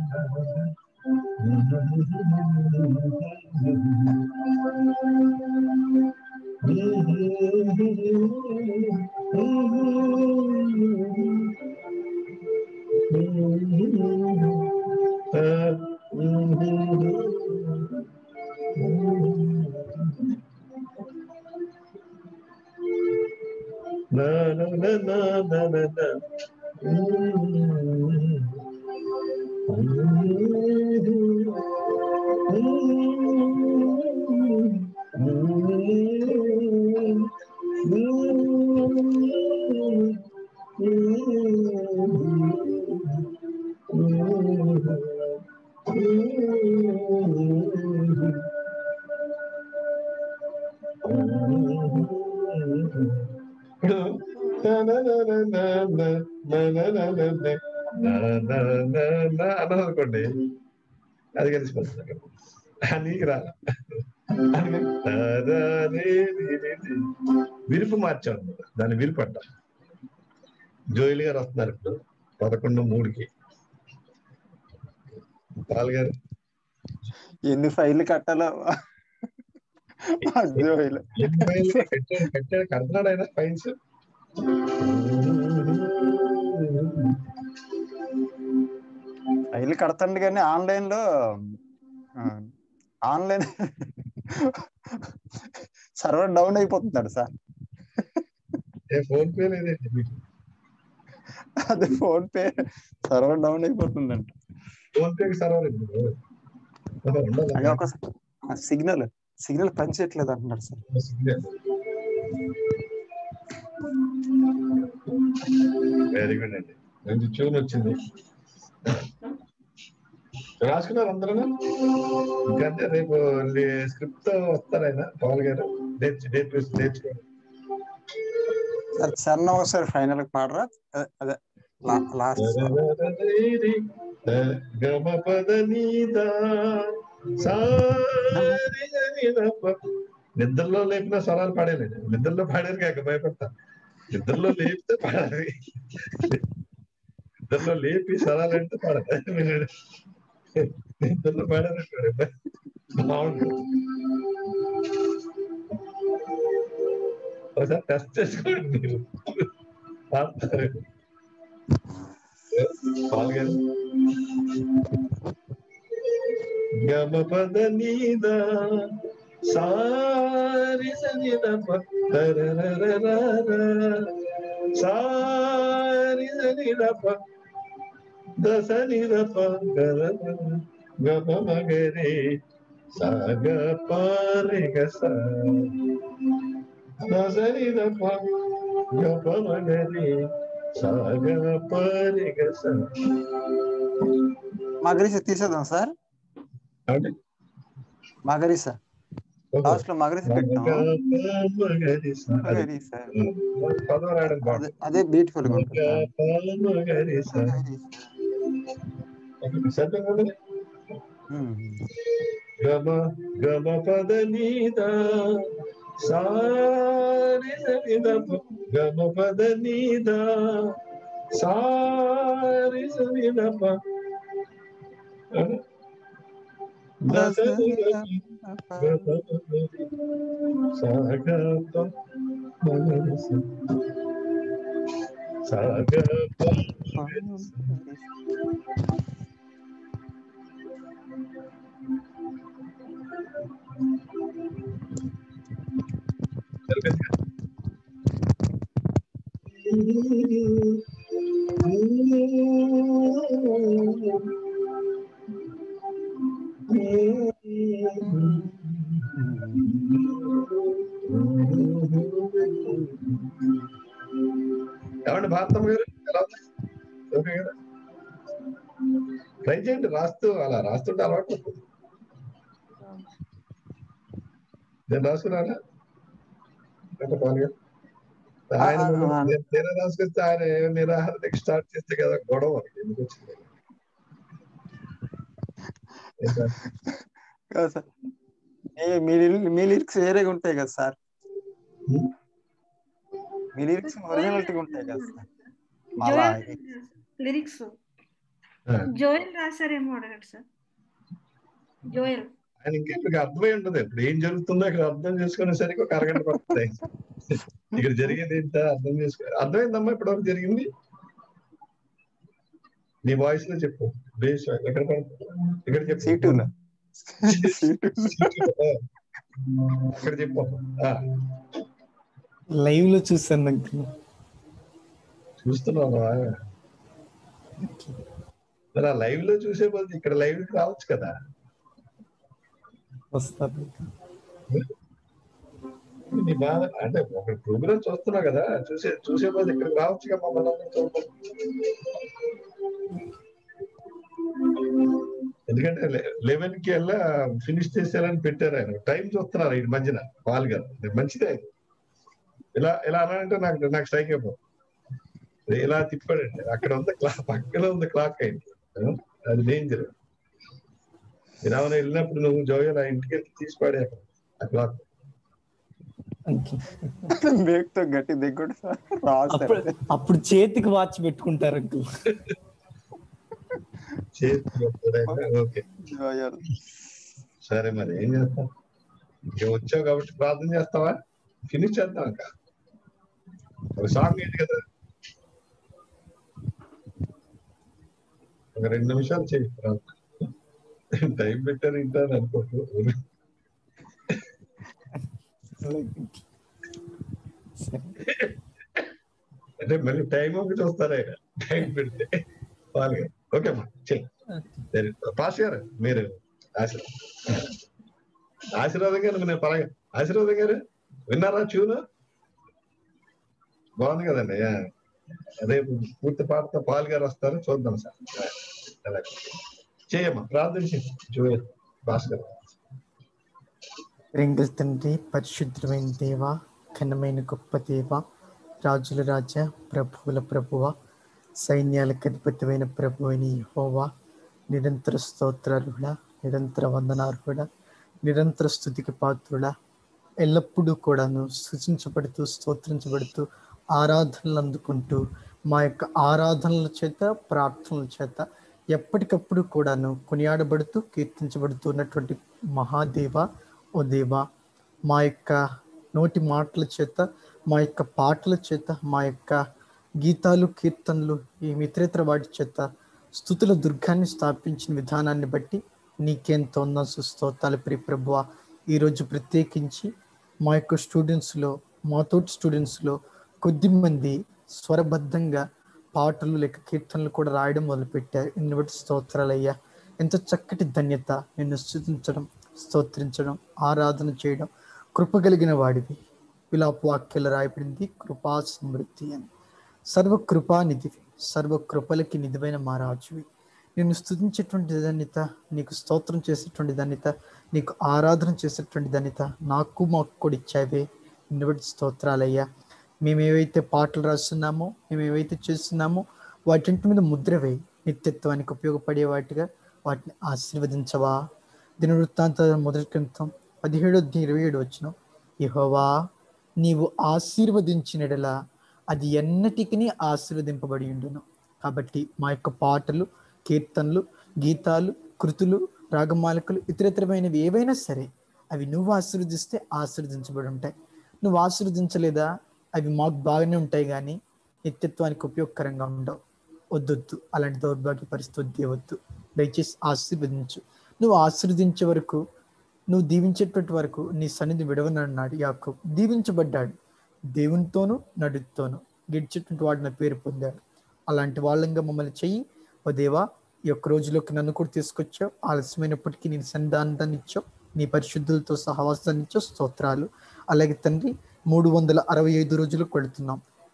అన్నదనుకోండి అది కలిసిపోతుంది. నీకు రా విరుపు మార్చాం, దాన్ని విరుపడ్డ. జోయిల్ గారు వస్తున్నారు ఇప్పుడు 11:03. పాల్ గారు ఎన్ని ఫైళ్ళు కట్టాలో కడుతున్నాడు ఆయన ఫైన్స్. ఫైల్ కడతండి కానీ ఆన్లైన్ సర్వర్ డౌన్ అయిపోతున్నాడు సార్. ఫోన్ పే లేదండి మీకు? అదే ఫోన్ పే సర్వర్ డౌన్ అయిపోతుందంట. ఫోన్ పే సర్వర్ ఒక సిగ్నల్ పనిచేయట్లేదు అంటున్నారు సార్. వెరీ గుడ్ అండి, మంచి ట్యూన్ వచ్చింది. రాసుకున్నారు అందరూ? ఇంకంటే రేపు స్క్రిప్ట్ తో వస్తారు ఆయన పవన్ గారు. నేర్చుకోండి చరణ ఒకసారి ఫైనల్ పాడరా? అదే లాస్ట్ నిద్రలో లేపిన స్వరాలు పాడేలేదు. నిద్రలో పాడారు కాక భయపడతా. నిద్రలో లేపితే పాడాలి, నిద్రలో లేపి స్వరాలు అంటే పాడాలి. నిద్రలో పాడారంటారు బాగుంటుంది. ఒకసారి టెస్ట్ చేసుకోండి మీరు, పాడతారు. పాల్గొని గమ పద నీద సారి సనిద సారి సనిద దసనిద గమ మగరే సాగ పారి గస దసనిద గమ మగరే సాగ పారి గస. మగరిస తీసేద్దాం సార్. మగరిస లాస్ట్ లో మగరిస పెట్టాం. అదే బ్యూటిఫుల్ గా ఉంటుంది. గమ గమ పద నీద సారి సనిద గమ పద నీద సారి సనిద కాంతమ్మ గారు ఎలా ఉంది? ఓకే కదా, ట్రై చేయండి. రాస్తూ అలా రాస్తుంటే అలవాటు అవుతుంది. నేను రాసుకున్నానా పాల్ గారు? ఆయన నేనే రాసుకొస్తే ఆయన నిరాహారానికి స్టార్ట్ చేస్తే కదా గొడవ ఎందుకు వచ్చింది? కదా సార్, మీ లిరిక్స్ వేరేగా ఉంటాయి కదా సార్, మీ లిరిక్స్ ఒరిజినాలిటీగా ఉంటాయి కదా సార్. మళ్ళా లిరిక్స్ జోయల్ రాశారేమో అడగండి సార్. జోయల్ ఆయన ఇంకెక్కడికి అర్థమై ఉంటుంది. ఇప్పుడు ఏం జరుగుతుందో ఇక్కడ అర్థం చేసుకునేసరికి ఒక అరగంట పడుతుంది. ఇక్కడ జరిగేది ఏంటో అర్థం చేసుకో. అర్థమైందమ్మా ఇప్పటివరకు జరిగింది? నీ వాయిస్ లో చెప్పు. బేస్ ఎక్కడ ఇక్కడ చెప్పు. ఇక్కడ చెప్పు. లైవ్ లో చూసాను. చూస్తున్నావా? మరి ఆ లైవ్ లో చూసే బదులు ఇక్కడ లైవ్ కి రావచ్చు కదా. వస్తారు నీ బాధ అంటే ఒక ప్రోగ్రామ్ చూస్తున్నావు కదా, చూసే బదులు ఇక్కడ రావచ్చు కదా. మమ్మల్ని ఎందుకంటే 11 కి వెళ్ళా ఫినిష్ చేసేయాలని పెట్టారు. ఆయన టైం చూస్తున్నారు ఈ మధ్యన పాల్ గారు. మంచిదే. ఇలా అన్నానంటే నాకు స్ట్రైక్ అయిపోతుంది. ఇలా తిప్పాడంటే అక్కడ ఉంది క్లాక్, పక్కన ఉంది క్లాక్ అయింది. అది డేంజర్. ఇరావన వెళ్ళినప్పుడు నువ్వు జోయల్ ఆ ఇంటికి వెళ్ళి తీసి పాడే ఆ క్లాక్. గట్టి దిగుడు అప్పుడు చేతికి వాచ్ పెట్టుకుంటారు అంకుల్. ఓకే సరే, మరి ఏం చేస్తాం? వచ్చావు కాబట్టి ప్రార్థన చేస్తావా? ఫినిష్ చేద్దాం. ఇంకా ఒక సాంగ్ ఏంటి కదా, ఒక 2 నిమిషాలు చేయి. టైం పెట్టారు వింటారు అనుకోకు. అంటే మళ్ళీ టైం ఒకటి వస్తారా టైం పెడితే వాళ్ళకి. ఓకే అమ్మా చెయ్యి. పాస్ గారు మీరు ఆశీర్వాదం గారు నేను పరంగా ఆశీర్వాదం గారు విన్నారా? ట్యూన్ బాగుంది కదండి. రేపు పూర్తి పాటతో పాల్ గారు వస్తారు, చూద్దాం సార్. చేయమ్మా ప్రార్థన చేయి భాస్కర్. రెంగల్ తండ్రి, పరిశుద్ధమైన దేవ, ఘనమైన గొప్ప దేవ, రాజుల రాజా, ప్రభువుల ప్రభువ, సైన్యాలకు అధిపతిమైన ప్రభు అయిన యెహోవా, నిరంతర స్తోత్రార్హుడా, నిరంతర వందనార్హుడా, నిరంతర స్తుతికి పాత్రుడా, ఎల్లప్పుడూ కూడాను సూచించబడుతూ స్తోత్రించబడుతూ ఆరాధనలు అందుకుంటూ మా యొక్క ఆరాధనల చేత ప్రార్థనల చేత ఎప్పటికప్పుడు కూడాను కొనియాడబడుతూ కీర్తించబడుతూ ఉన్నటువంటి మహాదేవ, ఓ దేవ, మా యొక్క నోటి మాటల చేత, మా యొక్క పాటల చేత, మా యొక్క గీతాలు కీర్తనలు ఈ ఇతరేతర వాటి చేత స్తుతుల దుర్గాన్ని స్థాపించిన విధానాన్ని బట్టి నీకెంతో స్తోత్రాలు ప్రియ ప్రభువా. ఈరోజు ప్రత్యేకించి మా యొక్క స్టూడెంట్స్లో, మా తోటి స్టూడెంట్స్లో కొద్దిమంది స్వరబద్ధంగా పాటలు లేక కీర్తనలు కూడా రాయడం మొదలుపెట్టారు. ఇన్ని బట్టి స్తోత్రాలయ్యా. ఎంతో చక్కటి ధన్యత నిన్ను స్తుతించడం, స్తోత్రించడం, ఆరాధన చేయడం. కృపగలిగిన వాడివి. విలాప వాక్యాలు రాయబడింది కృపా సమృద్ధి అని. సర్వకృపానిధివి, సర్వకృపలకి నిధివైన మా రాజువి. నిన్ను స్తుతించేటువంటి ధన్యత, నీకు స్తోత్రం చేసేటువంటి ధన్యత, నీకు ఆరాధన చేసేటువంటి ధన్యత నాకు మాకు కూడా ఇచ్చావే. నిన్ను బట్టి స్తోత్రాలయ్యా. మేము ఏవైతే పాటలు రాస్తున్నామో, మేము ఏవైతే చేస్తున్నామో వాటింటి మీద ముద్ర వేయి. నిత్యత్వానికి ఉపయోగపడే వాటిగా వాటిని ఆశీర్వదించవా. దినవృత్తాంత మొదటి గ్రంథం 17:27 యెహోవా, నీవు ఆశీర్వదించినడలా అది ఎన్నటికీ ఆశీర్వదింపబడి ఉండును. కాబట్టి మా యొక్క పాటలు, కీర్తనలు, గీతాలు, కృతులు, రాగమాలికలు, ఇతరమైనవి ఏవైనా సరే అవి నువ్వు ఆశీర్వదిస్తే ఆశీర్వదించబడి ఉంటాయి. నువ్వు ఆశీర్వదించలేదా అవి మాకు బాగానే ఉంటాయి కానీ నిత్యత్వానికి ఉపయోగకరంగా ఉండవు. వద్దొద్దు, అలాంటి దౌర్భాగ్య పరిస్థితి వద్దు. దయచేసి ఆశీర్వదించు. నువ్వు ఆశీర్వదించే వరకు, నువ్వు దీవించేటువంటి వరకు నీ సన్నిధి విడవనన్నాడు యాకోబు. దీవించబడ్డాడు, దేవునితోనూ నడుతోనూ గెలిచేటువంటి వాడు నా పేరు పొందాడు. అలాంటి వాళ్ళంగా మమ్మల్ని చెయ్యి. ఓ దేవా, ఈ యొక్క రోజులోకి నన్ను కూడా తీసుకొచ్చావు. ఆలస్యమైనప్పటికీ నేను సన్నిధానాన్ని ఇచ్చావు, నీ పరిశుద్ధులతో సహవాసాన్ని ఇచ్చావు. స్తోత్రాలు. అలాగే తండ్రి, 365 రోజులకు వెళుతున్నాం.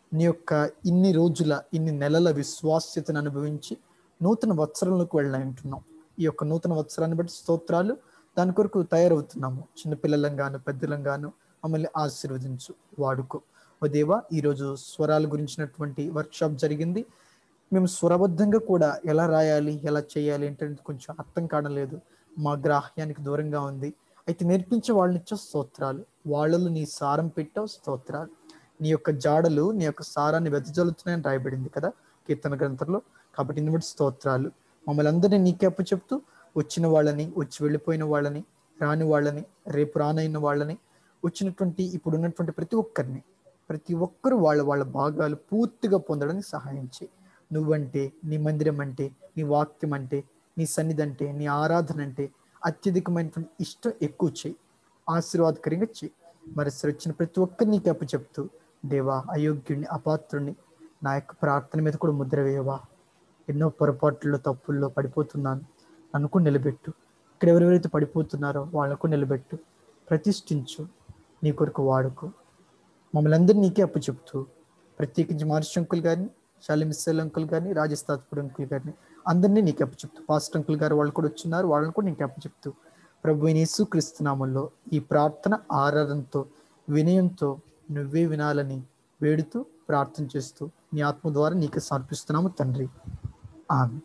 నీ యొక్క ఇన్ని రోజుల ఇన్ని నెలల విశ్వాస్యతను అనుభవించి నూతన వత్సరంలోకి వెళ్ళాలంటున్నాం. ఈ యొక్క నూతన వత్సరాన్ని బట్టి స్తోత్రాలు. దాని కొరకు తయారవుతున్నాము. చిన్నపిల్లలం గాను పెద్దలం గాను మమ్మల్ని ఆశీర్వదించు, వాడుకో. ఓ దేవా, ఈరోజు స్వరాల గురించినటువంటి వర్క్షాప్ జరిగింది. మేము స్వరబద్ధంగా కూడా ఎలా రాయాలి, ఎలా చేయాలి ఏంటంటే కొంచెం అర్థం కావడం, మా గ్రాహ్యానికి దూరంగా ఉంది. అయితే నేర్పించే వాళ్ళని ఇచ్చే స్తోత్రాలు. వాళ్ళలో నీ సారం పెట్టావు, స్తోత్రాలు. నీ యొక్క జాడలు నీ యొక్క సారాన్ని వెదజల్లుతున్నాయని రాయబడింది కదా కీర్తన గ్రంథంలో. కాబట్టి ఇన్ని బట్టి స్తోత్రాలు. మమ్మల్ని అందరినీ నీకే అప్పచెప్తూ వచ్చిన వాళ్ళని, వచ్చి వెళ్ళిపోయిన వాళ్ళని, రాని వాళ్ళని, రేపు రానైన వాళ్ళని, వచ్చినటువంటి ఇప్పుడు ఉన్నటువంటి ప్రతి ఒక్కరూ వాళ్ళ భాగాలు పూర్తిగా పొందడానికి సహాయం చేయి. నువ్వంటే, నీ మందిరం అంటే, నీ వాక్యం అంటే, నీ సన్నిధి అంటే, నీ ఆరాధన అంటే అత్యధికమైనటువంటి ఇష్టం ఎక్కువ చేయి, ఆశీర్వాదకరంగా చేయి. మరి వచ్చిన ప్రతి ఒక్కరిని నీకు అప్పచెప్తూ దేవా, అయోగ్యుడిని, అపాత్రుడిని నా యొక్క ప్రార్థన మీద కూడా ముద్ర వేయవా. ఎన్నో పొరపాట్లలో తప్పుల్లో పడిపోతున్నాను, నన్ను కూడా నిలబెట్టు. ఇక్కడ ఎవరెవరైతే పడిపోతున్నారో వాళ్ళకు నిలబెట్టు, ప్రతిష్ఠించు, నీ కొరకు వాడుకో. మమ్మల్ని అందరినీ నీకే అప్పచెప్తూ ప్రత్యేకించి మార్ష్ అంకుల్ గారిని, శాలిం మిస్సెల్ అంకుల్ గారిని, రాజస్థాత్పుడు అంకుల్ గారిని అందరినీ నీకు అప్పచెప్తూ, పాస్టర్ అంకుల్ గారు వాళ్ళు కూడా వచ్చున్నారు, వాళ్ళని కూడా నీకు అప్పచెప్తూ ప్రభువైన యేసుక్రీస్తు నామములో ఈ ప్రార్థన ఆరాధనతో వినయంతో నువ్వే వినాలని వేడుతూ ప్రార్థన చేస్తూ నీ ఆత్మ ద్వారా నీకు సమర్పిస్తున్నాము తండ్రి. ఆమేన్.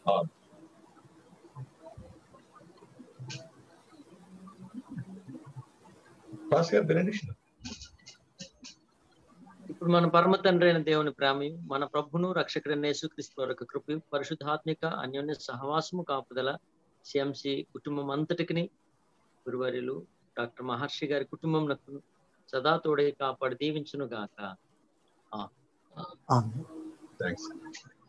ఇప్పుడు మన పరమ తండ్రి అయిన దేవుని ప్రేమయు, మన ప్రభును రక్షకుడైన యేసుక్రీస్తు యొక్క కృపయు, పరిశుద్ధాత్మిక అన్యోన్య సహవాసము కాపుదల సిఎంసి కుటుంబం అంతటికి, గురువర్యులు డాక్టర్ మహర్షి గారి కుటుంబం సదా తోడై కాపాడి దీవించును గాక. ఆమేన్. థాంక్స్.